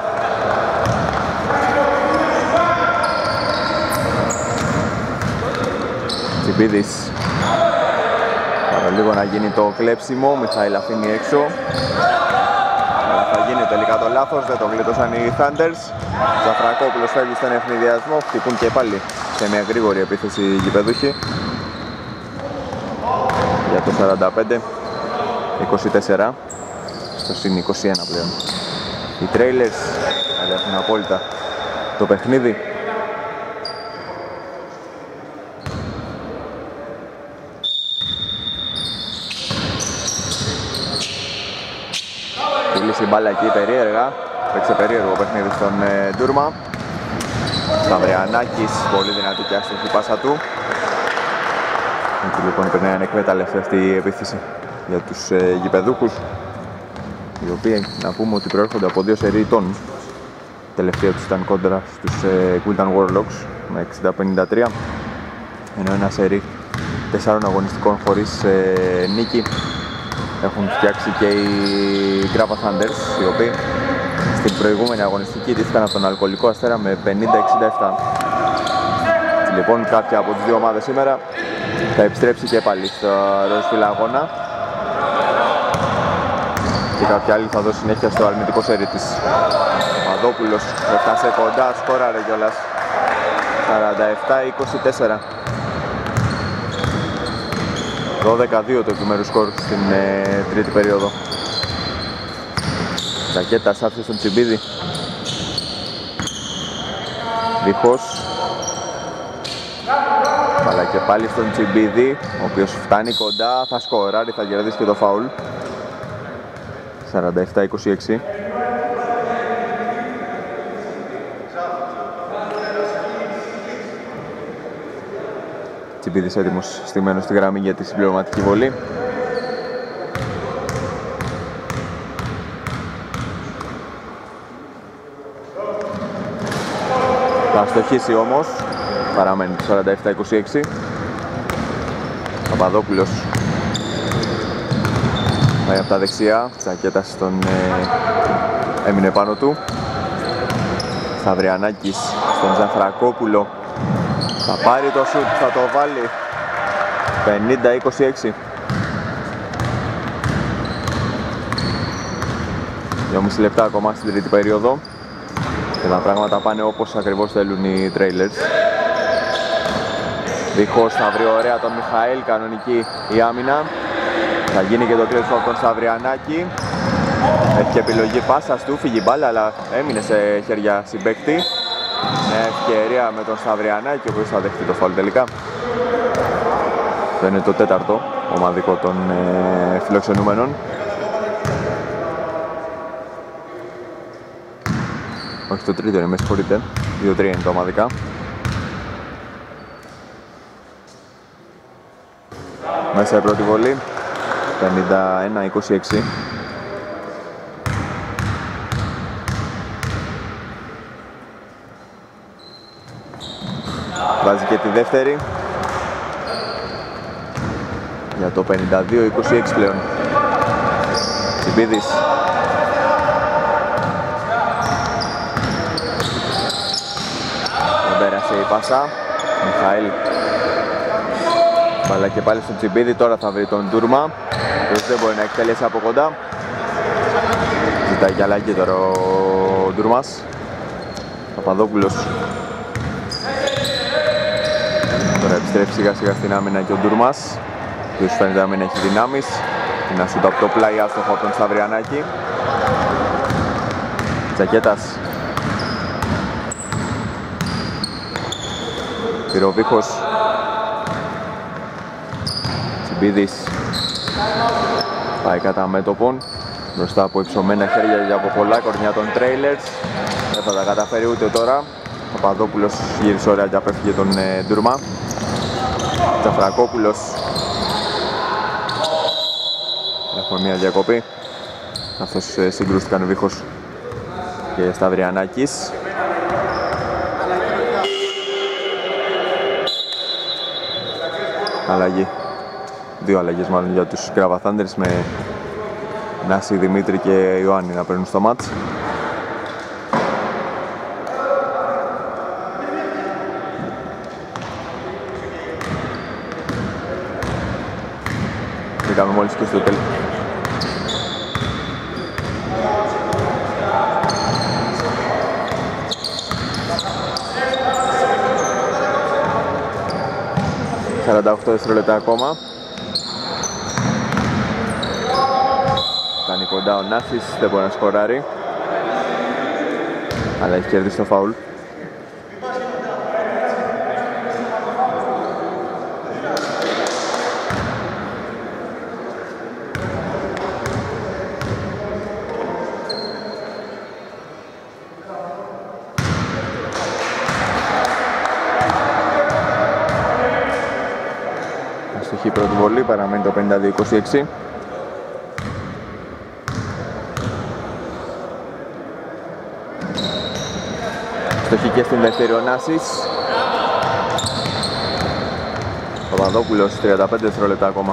S1: Τσιμπίδης. Παραλίγο να γίνει το κλέψιμο, Μιχαήλ αφήνει έξω. Αλλά θα γίνει τελικά το λάθος, δεν το γλίτωσαν οι Thunders. Ζαφρακόπουλος φεύγει στον ευνηδιασμό, χτυπούν και πάλι σε μια γρήγορη επίθεση οι γηπεδούχοι. Για το 45-24. Στο συν 21 πλέον. Οι Trailers ελέγχουν απόλυτα το παιχνίδι. Κύλησε η μπάλα εκεί περίεργα. Παίξε περίεργο παιχνίδι στον Ντούρμα. Σταυριανάκης, πολύ δυνατή και άστοχη πάσα του. Έτσι λοιπόν περνάει ανεκμέταλλευτη αυτή η επίθεση για τους γηπεδούχους, οι οποίοι να πούμε ότι προέρχονται από 2 σερί τόνους. Τελευταία τους ήταν κόντρα στους Quiltan Warlocks με 60-53, ενώ ένα σερί 4 αγωνιστικών χωρίς νίκη έχουν φτιάξει και οι Grava Thunders, οι οποίοι στην προηγούμενη αγωνιστική ιτήθηκαν από τον Αλκοολικό Αστέρα με 50-67. Λοιπόν, κάποια από τις δύο ομάδες σήμερα θα επιστρέψει και πάλι στο ροζ φύλλα αγώνα και κάποια άλλη θα δώσει συνέχεια στο αρνητικό σερί της. Παπαδόπουλος έφτασε κοντά, σκόραρε κιόλας. 47-24. 12-2 το επιμέρους σκορ στην τρίτη περίοδο. Ζακέτας άφησε στον Τσιμπίδη. Δίχως. Αλλά και πάλι στον Τσιμπίδη, ο οποίος φτάνει κοντά, θα σκοράρει, θα κερδίσει και το φάουλ. 47-26. Τσιμπίδης έτοιμος στημένος στη γραμμή για τη συμπληρωματική βολή. Θα αστοχίσει όμως, παραμένει το 47-26. Παπαδόπουλος πάει από τα δεξιά, Τσακέτας τον έμεινε πάνω του. Σταυριανάκης στον Ζαφρακόπουλο. Θα πάρει το σουτ, θα το βάλει. 50-26. 2,5 λεπτά ακόμα στην τρίτη περίοδο και τα πράγματα πάνε όπως ακριβώς θέλουν οι Trailers. Δίχως θα βρει ωραία τον Μιχαήλ, κανονική η άμυνα. Θα γίνει και το κλέψιμο από τον Σταυριανάκη. Έχει και επιλογή πάσας του, φύγει μπάλα αλλά έμεινε σε χέρια συμπαίκτη. Μια ευκαιρία με τον Σταυριανάκη, ο οποίος θα δεχτεί το φάουλ τελικά. Αυτό είναι το τέταρτο ομαδικό των φιλοξενούμενων. Όχι, το τρίτο είναι, με συγχωρείτε. 2-3 είναι τα ομαδικά. Μέσα η πρώτη βολή. 51-26. Βάζει και τη δεύτερη. Για το 52-26 πλέον. Τσιμπίδης. Δεν πέρασε η πάσα. Μιχαήλ. Μπάλα και πάλι στον Τσιμπίδη. Τώρα θα βρει τον Ντούρμα. Ποιος δεν μπορεί να εκτελέσει από κοντά. Ζητάει για αλλαγή τώρα ο Ντούρμας. Παπαδόπουλος. Τώρα επιστρέφει σιγά σιγά στην άμυνα και ο Ντούρμας. Ποιος φαίνεται να μην έχει δυνάμεις. Να σούτ από το πλάι άστοχο από τον Σταυριανάκη. Τζακέτας. Πυροβίχος. Τσιμπίδης. Πάει κατά μέτωπον. Μπροστά από υψωμένα χέρια από πολλά κορμιά των Trailers. Δεν θα τα καταφέρει ούτε τώρα. Ο Παπαδόπουλος γύρισε ωραία και απέφυγε τον Ντούρμα. Τζαφρακόπουλος. Έχουμε μια διακοπή. Καθώς συγκρούστηκαν Βίχος και Σταυριανάκης. Αλλαγή. Δύο αλλαγές μάλλον για τους Κράβα Thunders, με Νάση, Δημήτρη και Ιωάννη να παίρνουν στο μάτς. Μπήκαμε μόλις και στο τέλος. ...48 δευτερόλεπτα ακόμα. Κάνει κοντά ο Νάσης, δεν μπορεί να σκοράρει. Αλλά έχει κερδίσει το φάουλ. Αστοχή πρώτη βολή, παραμένει το 52-26. Αστοχή και στην δεύτερη ο Νάσης. Παπαδόπουλος, 35 δευτερόλεπτα ακόμα.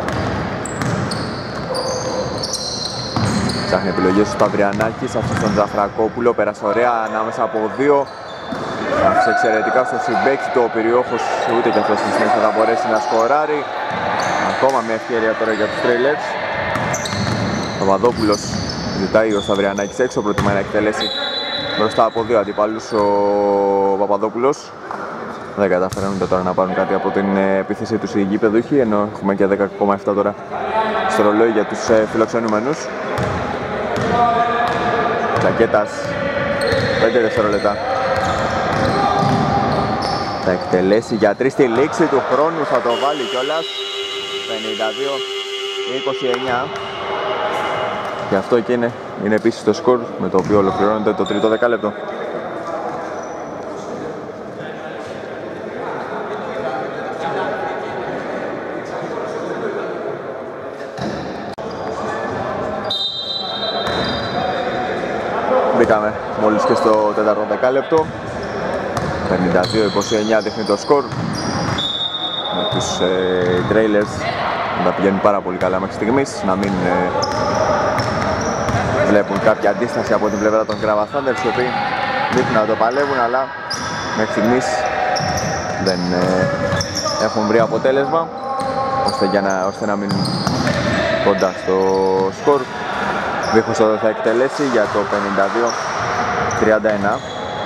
S1: Ψάχνει επιλογές του Σταυριανάκης, αφήσει τον Ζαφρακόπουλο, πέρασε ωραία ανάμεσα από δύο. Άφησε εξαιρετικά στο συμπέκτη του ο Περιόχος, ούτε και αυτός στη συνέχεια θα μπορέσει να σκοράρει. Ακόμα μια ευκαιρία τώρα για τους Trailers. Παπαδόπουλος ζητάει ο Σταυριανάκης έξω, προτιμάει να εκτελέσει μπροστά από δύο αντιπάλους ο Παπαδόπουλος. Δεν καταφέραν ούτε τώρα να πάρουν κάτι από την επίθεση τους οι γήπεδούχοι, ενώ έχουμε και 10,7 τώρα στο ρολόι για τους φιλοξενούμενους. Τζακέτας, 5 δευτερόλεπτα. Θα εκτελέσει για 3 στη λήξη του χρόνου, θα το βάλει κιόλας. 52-29. Και αυτό και είναι επίσης το σκορ με το οποίο ολοκληρώνεται το τρίτο δεκάλεπτο. Μπήκαμε μόλις και στο τέταρτο δεκάλεπτο. 52-29 δείχνει το σκορ. Με τους Trailers να τα πηγαίνουν πάρα πολύ καλά μέχρι στιγμής, να μην βλέπουν κάποια αντίσταση από την πλευρά των Κράβα Thunders, οι οποίοι δείχνουν να το παλεύουν, αλλά μέχρι στιγμής δεν έχουν βρει αποτέλεσμα ώστε να μείνουν κοντά στο σκορ. Βίχος εδώ θα εκτελέσει για το 52-31.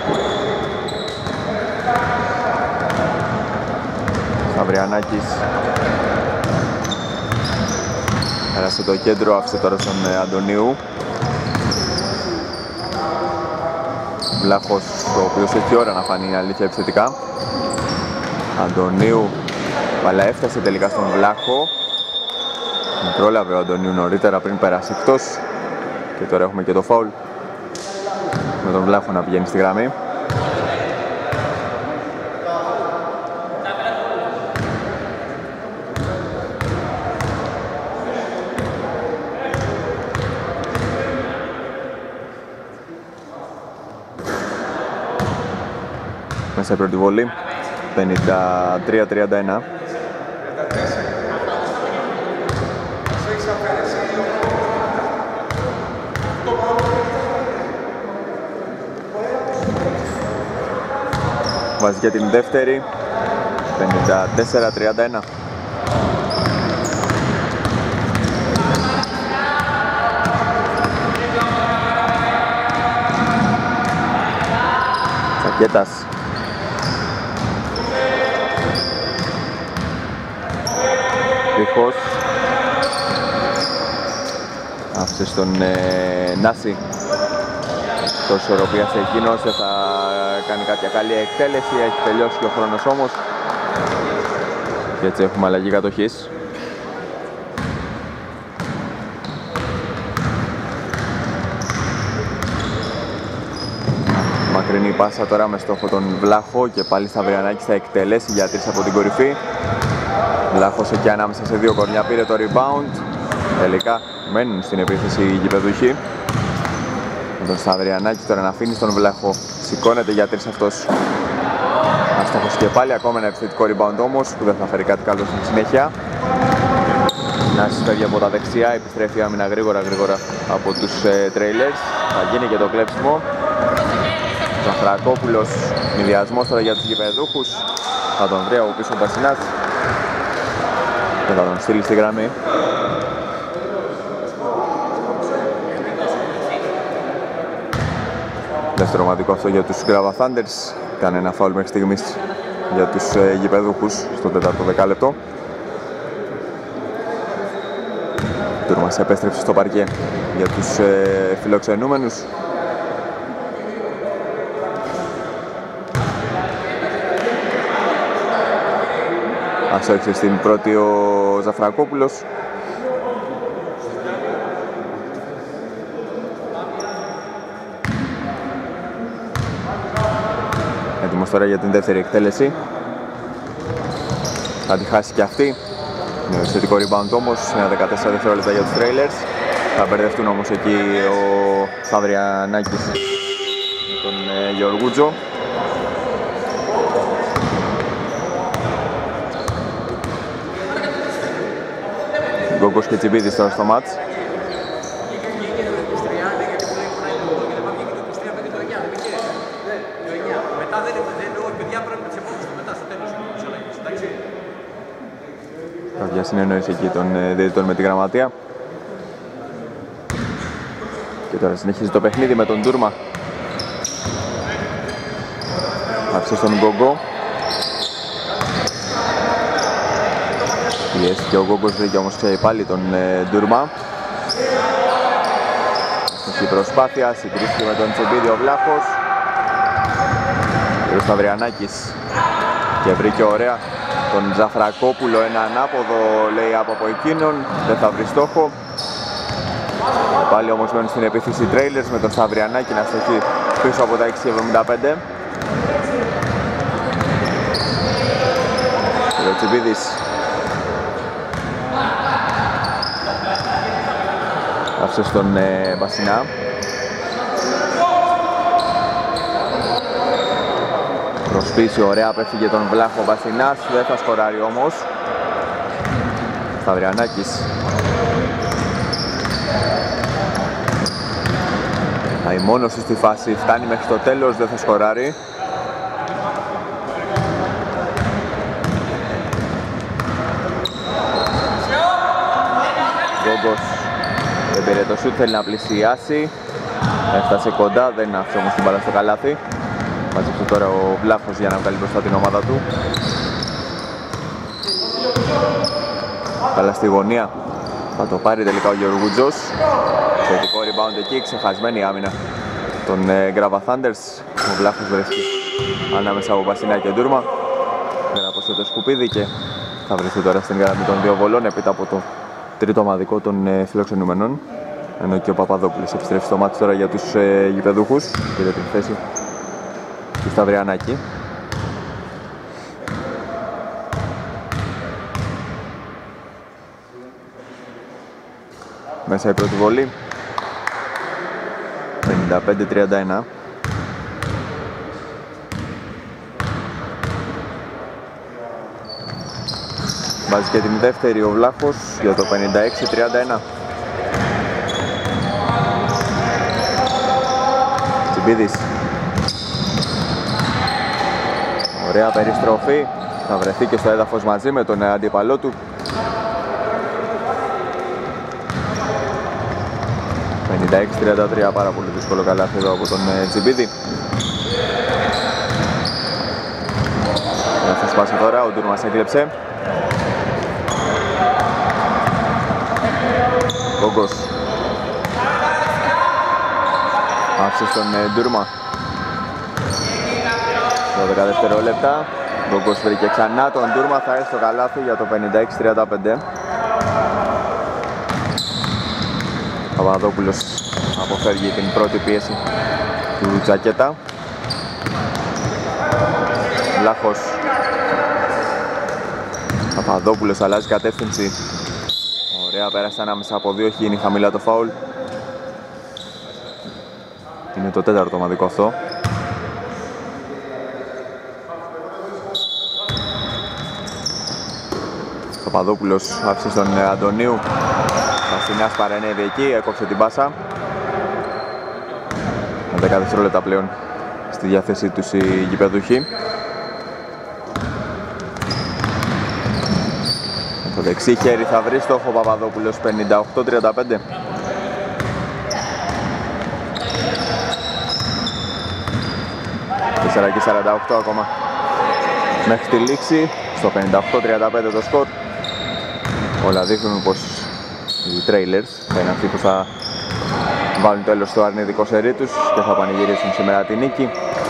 S1: Σταυριανάκης πέρασε το κέντρο, άφησε τώρα στον Αντωνίου. Βλάχος, ο οποίος έχει ώρα να φανεί η αλήθεια επιθετικά. Αντωνίου, αλλά έφτασε τελικά στον Βλάχο. Πρόλαβε ο Αντωνίου νωρίτερα πριν περάσει εκτός. Και τώρα έχουμε και το φάουλ με τον Βλάχο να πηγαίνει στη γραμμή. Μέσα η πρώτη βολή, 53-31. Βάζει για την δεύτερη, 54-31. Τσακέτας. Βίχος. Άφησε στον Νάση. Το ισορροπία σε εκείνος, θα κάνει κάποια καλή εκτέλεση, έχει τελειώσει και ο χρόνος όμως. Και έτσι έχουμε αλλαγή κατοχής. Μακρινή πάσα τώρα με στόχο τον Βλάχο και πάλι Σταυριανάκης θα εκτελέσει για 3 από την κορυφή. Βλάχος εκεί ανάμεσα σε 2 κορνιά πήρε το rebound. Τελικά μένουν στην επίθεση οι γηπεδούχοι. Με τον Σταυριανάκη τώρα να αφήνει στον Βλάχο. Σηκώνεται για 3 αυτός. Άστοχος και πάλι, ακόμα ένα επιθετικό rebound όμως που δεν θα φέρει κάτι καλό στη συνέχεια. Νάσης φεύγει από τα δεξιά, επιστρέφει άμυνα γρήγορα από τους Trailers. Θα γίνει και το κλέψιμο. Ζαφρακόπουλος, μηδιασμός τώρα για τους γηπεδούχους. Θα τον βρει από πίσω ο Μπασινάς και θα τον στείλει στη γραμμή. Δεύτερο ομαδικό αυτό για τους Κράβα Thunders. Κάνει ένα φάουλ μέχρι στιγμής για τους γηπεδούχους στο 4ο δεκάλεπτο. Τούρμας επέστρεψε στο παρκέ για τους φιλοξενούμενους. Ασόριξε στην πρώτη ο Ζαφρακόπουλος. Έτοιμος τώρα για την δεύτερη εκτέλεση. Θα τη χάσει και αυτή. Είναι ο θετικό rebound όμως, είναι 14 δευτερόλεπτα για τους Trailers. Θα μπερδευτούν όμως εκεί ο Σταυριανάκης με τον Γεωργούτζο. Γκόγκος και Τσιμπίδης τώρα στο μάτς. Κάποια συνεννόηση εκεί των διαιτητών με τη γραμματεία. Και τώρα συνεχίζει το παιχνίδι με τον Τούρμα. Άφησε στον Γκόγκο. Πιέσει και ο Γκόγκος βρήκε όμως και πάλι τον Τούρμα. Έχει προσπάθεια, συγκρίστηκε με τον Τσεμπίδη ο Βλάχος. Και ο Σταυριανάκης και βρήκε ωραία τον Ζαφρακόπουλο, ένα ανάποδο λέει από εκείνον, δεν θα βρει στόχο. Πάλι όμως μένουν στην επίθεση Trailers με τον Σταυριανάκη να στοχεί πίσω από τα 6.75. Και ο Τσιμπίδης άφησε στον Μπασινά. Προσπίσει, ωραία, απέφυγε τον Βλάχο Μπασινάς, δεν θα σκοράρει όμως. Σταυριανάκης. Πάει μόνος του στη φάση, φτάνει μέχρι το τέλος, δεν θα σκοράρει. Γκόγκος δεν πήρε το σουτ, θέλει να πλησιάσει. Έφτασε κοντά, δεν άφησε όμως την μπάλα στο καλάθι. Μαζέψε τώρα ο Βλάχος για να βγάλει μπροστά την ομάδα του. Καλά στη γωνία. Θα το πάρει τελικά ο Γεωργούτζος. Θετικό rebound εκεί, ξεχασμένη άμυνα των Γκράβα Thunders. Ο Βλάχος βρέθηκε ανάμεσα από Βασινά και Ντούρμα. Πέρασε το σκουπίδι και θα βρεθεί τώρα στην γραμμή των δύο βολών έπειτα από το τρίτο ομαδικό των φιλοξενούμενων. Ενώ και ο Παπαδόπουλος επιστρέφει στο μάτι τώρα για τους γηπεδούχους. Πήρε την θέση του Σταυριανάκη. Μέσα η πρώτη βολή. 55-31. Βάζει και την δεύτερη ο Βλάχος για το 56-31. Τσιμπίδης. Ωραία περιστροφή. Θα βρεθεί και στο έδαφος μαζί με τον αντίπαλό του. 56-33, πάρα πολύ δύσκολο καλάθι εδώ από τον Τσιμπίδη. Θα σπάσει τώρα, ο Ντούρμας έκλεψε. Γκόγκος. Άφησε στον Ντούρμα. 12 δευτερόλεπτα. Γκόγκος βρήκε ξανά τον Ντούρμα, θα έρθει στο καλάθι για το 56-35. Παπαδόπουλος αποφεύγει την πρώτη πίεση του Τζακέτα. Βλάχος. Παπαδόπουλος αλλάζει κατεύθυνση. Ωραία, πέρασε ανάμεσα από δύο, έχει γίνει χαμηλά το φάουλ. Είναι το τέταρτο ομαδικό αυτό. Παπαδόπουλος άφησε στον Αντωνίου. Βασινάς παρενέβη εκεί, έκοψε την πάσα. 10 δευτερόλεπτα πλέον στη διάθεσή τους οι γηπεδούχοι. Το δεξί χέρι θα βρει στόχο ο Παπαδόπουλος, 58-35. Και 48 ακόμα μέχρι τη λήξη. Στο 58-35 το σκορ. Όλα δείχνουν πως οι Trailers θα είναι αυτοί που θα βάλουν τέλος στο αρνητικό σερί τους και θα πανηγυρίσουν σήμερα τη νίκη.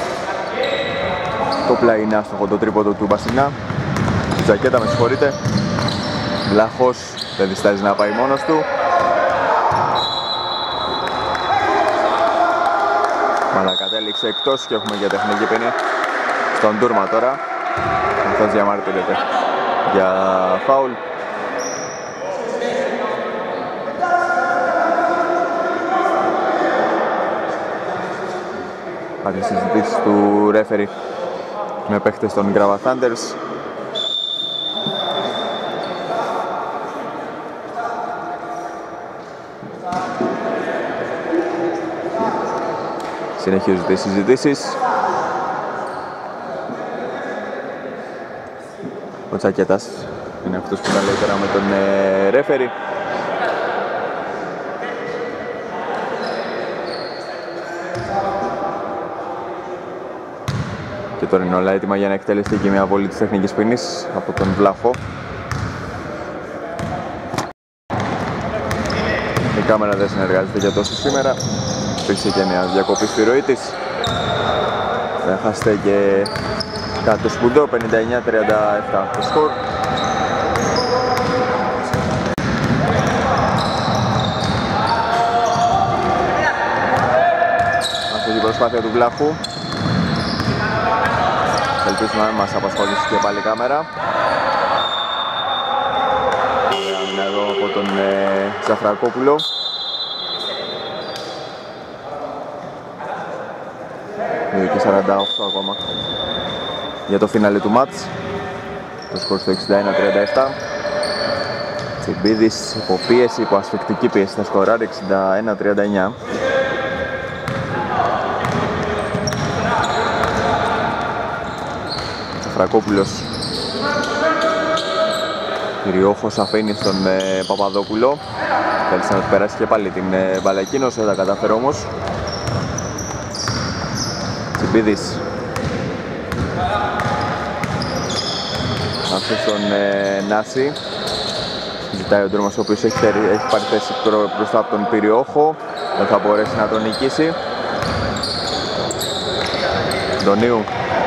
S1: Το πλάι είναι άστοχο το τρίποντο του Μπασινά. Του Τζακέτα, με συγχωρείτε. Βλάχος δεν διστάζει να πάει μόνος του. Αλλά κατέληξε εκτός και έχουμε για τεχνική ποινή στον Ντούρμα τώρα. Αυτός διαμαρτύρεται για φάουλ. Άρχισε συζητήσεις του ρέφερι με παίχτες των Γκράβα Thunders. Συνεχίζονται οι συζητήσεις. Ο Τσακέτας είναι αυτός που τα λέει τώρα με τον ρέφερι. Και τώρα είναι όλα έτοιμα για να εκτελεστεί και μια βολή της τεχνικής ποινής από τον Βλάχο. Η κάμερα δεν συνεργάζεται για τόσο σήμερα. Υπήρξε και μια διακοπή στη ροή της. Δεν χάσετε και κάτι το σπουδό, 59-37 το σκορ. Αυτή η προσπάθεια του Βλάχου. Ελπίζουμε να μην μας απασχολήσει και πάλι η κάμερα. Άμυνα εδώ από τον Ζαφρακόπουλο. Και 48 ακόμα για το φίναλε του μάτς. Το σκορ στο 61-37. Τσιμπίδης υπό πίεση, υπό ασφικτική πίεση θα σκοράρει 61-39. Ζαφρακόπουλος. Κυριόχος αφήνει στον Παπαδόπουλο. Θέλησε να του περάσει και πάλι την μπάλα εκείνος, δεν τα κατάφερε όμως. Τσιμπίδης. Αυτή στον Νάση. Ζητάει ο Ντρόμας, ο οποίος έχει πάρει θέση μπροστά από τον Πυριόχο. Δεν θα μπορέσει να τον νικήσει. Αντωνίου.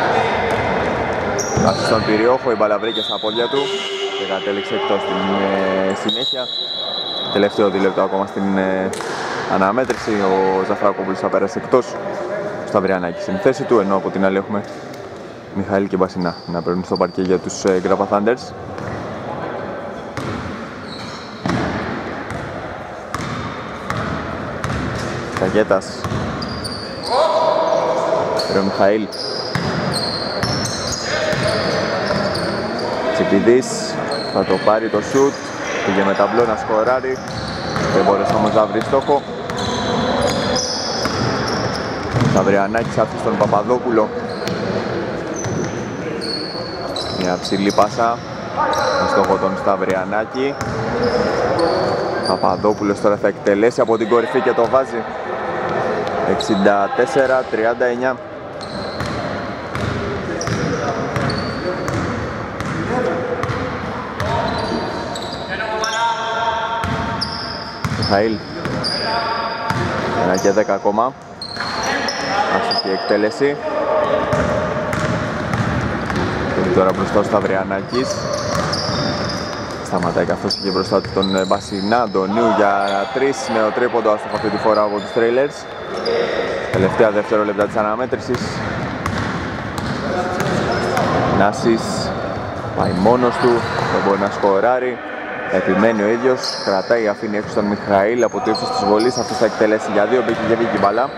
S1: Αυτή στον Πυριόχο, η μπάλα βρήκε στα πόδια του και κατέληξε εκτός στην συνέχεια. Τελευταίο δίλεπτο ακόμα στην αναμέτρηση. Ο Ζαφρακόπουλος θα πέρασε εκτός. Ο Σταυριανάκης στην θέση του, ενώ από την άλλη έχουμε Μιχαήλ και Μπασινά να παίρνουν στο παρκέ για τους Γκράπα Thunders. Καγέτας. Ο Μιχαήλ. Τσιπιδής θα το πάρει το σουτ. Πήγε με ταμπλό να σκοράρει. Δεν μπόρεσε όμως να βρει στόχο. Σταυριανάκης άφησε τον Παπαδόπουλο. Μια ψηλή πάσα με στόχο τον Σταυριανάκη. Παπαδόπουλος τώρα θα εκτελέσει από την κορυφή και το βάζει. 64-39. Μιχαήλ. 1 και 10 ακόμα. Άστοχη εκτέλεση. Και τώρα μπροστά ο Σταυριανάκης. Σταματάει καθώς είχε μπροστά του τον Μπασινά. Αντωνίου για 3. Νέο τρίποντο, άστοχο αυτή τη φορά από τους Trailers. Τελευταία δευτερόλεπτα της αναμέτρησης. Νάσης πάει μόνος του, δεν μπορεί να σκοράρει. Επιμένει ο ίδιος, κρατάει, αφήνει έξω τον Μιχαήλ από το ύψος της βολής. Αυτός θα εκτελέσει για 2, μπήκε και βγήκε η μπάλα.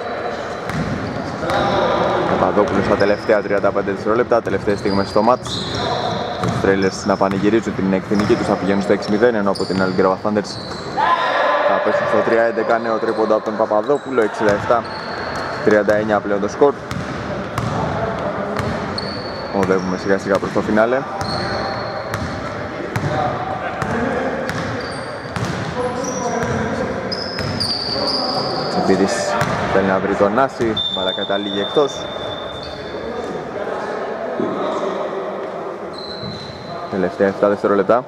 S1: Παπαδόπουλος στα τελευταία 35 δευτερόλεπτα, τελευταίες στιγμές στο μάτς. Οι Trailers να πανηγυρίζουν την εκτιμική τους, θα πηγαίνουν στο 6-0, ενώ από την άλλη Γκράπα Thunders θα πέσουν στο 3-11. Νέο τρίποντο από τον Παπαδόπουλο, 67-39 πλέον το σκορ. Οδεύουμε σιγά σιγά προς το φινάλε. Τσιμπίδης θέλει να βρει τον Νάση, μπάλα καταλήγει εκτός. Τελευταία 7 δευτερόλεπτα.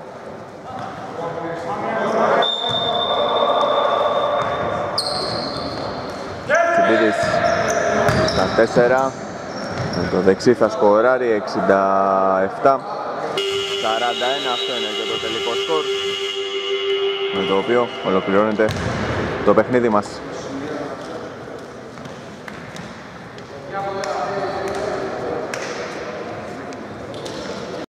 S1: Τσιμπίδης στα 4. Με το δεξί θα σκοράρει, 67-41. Αυτό είναι και το τελικό σκορ, με το οποίο ολοκληρώνεται το παιχνίδι μας.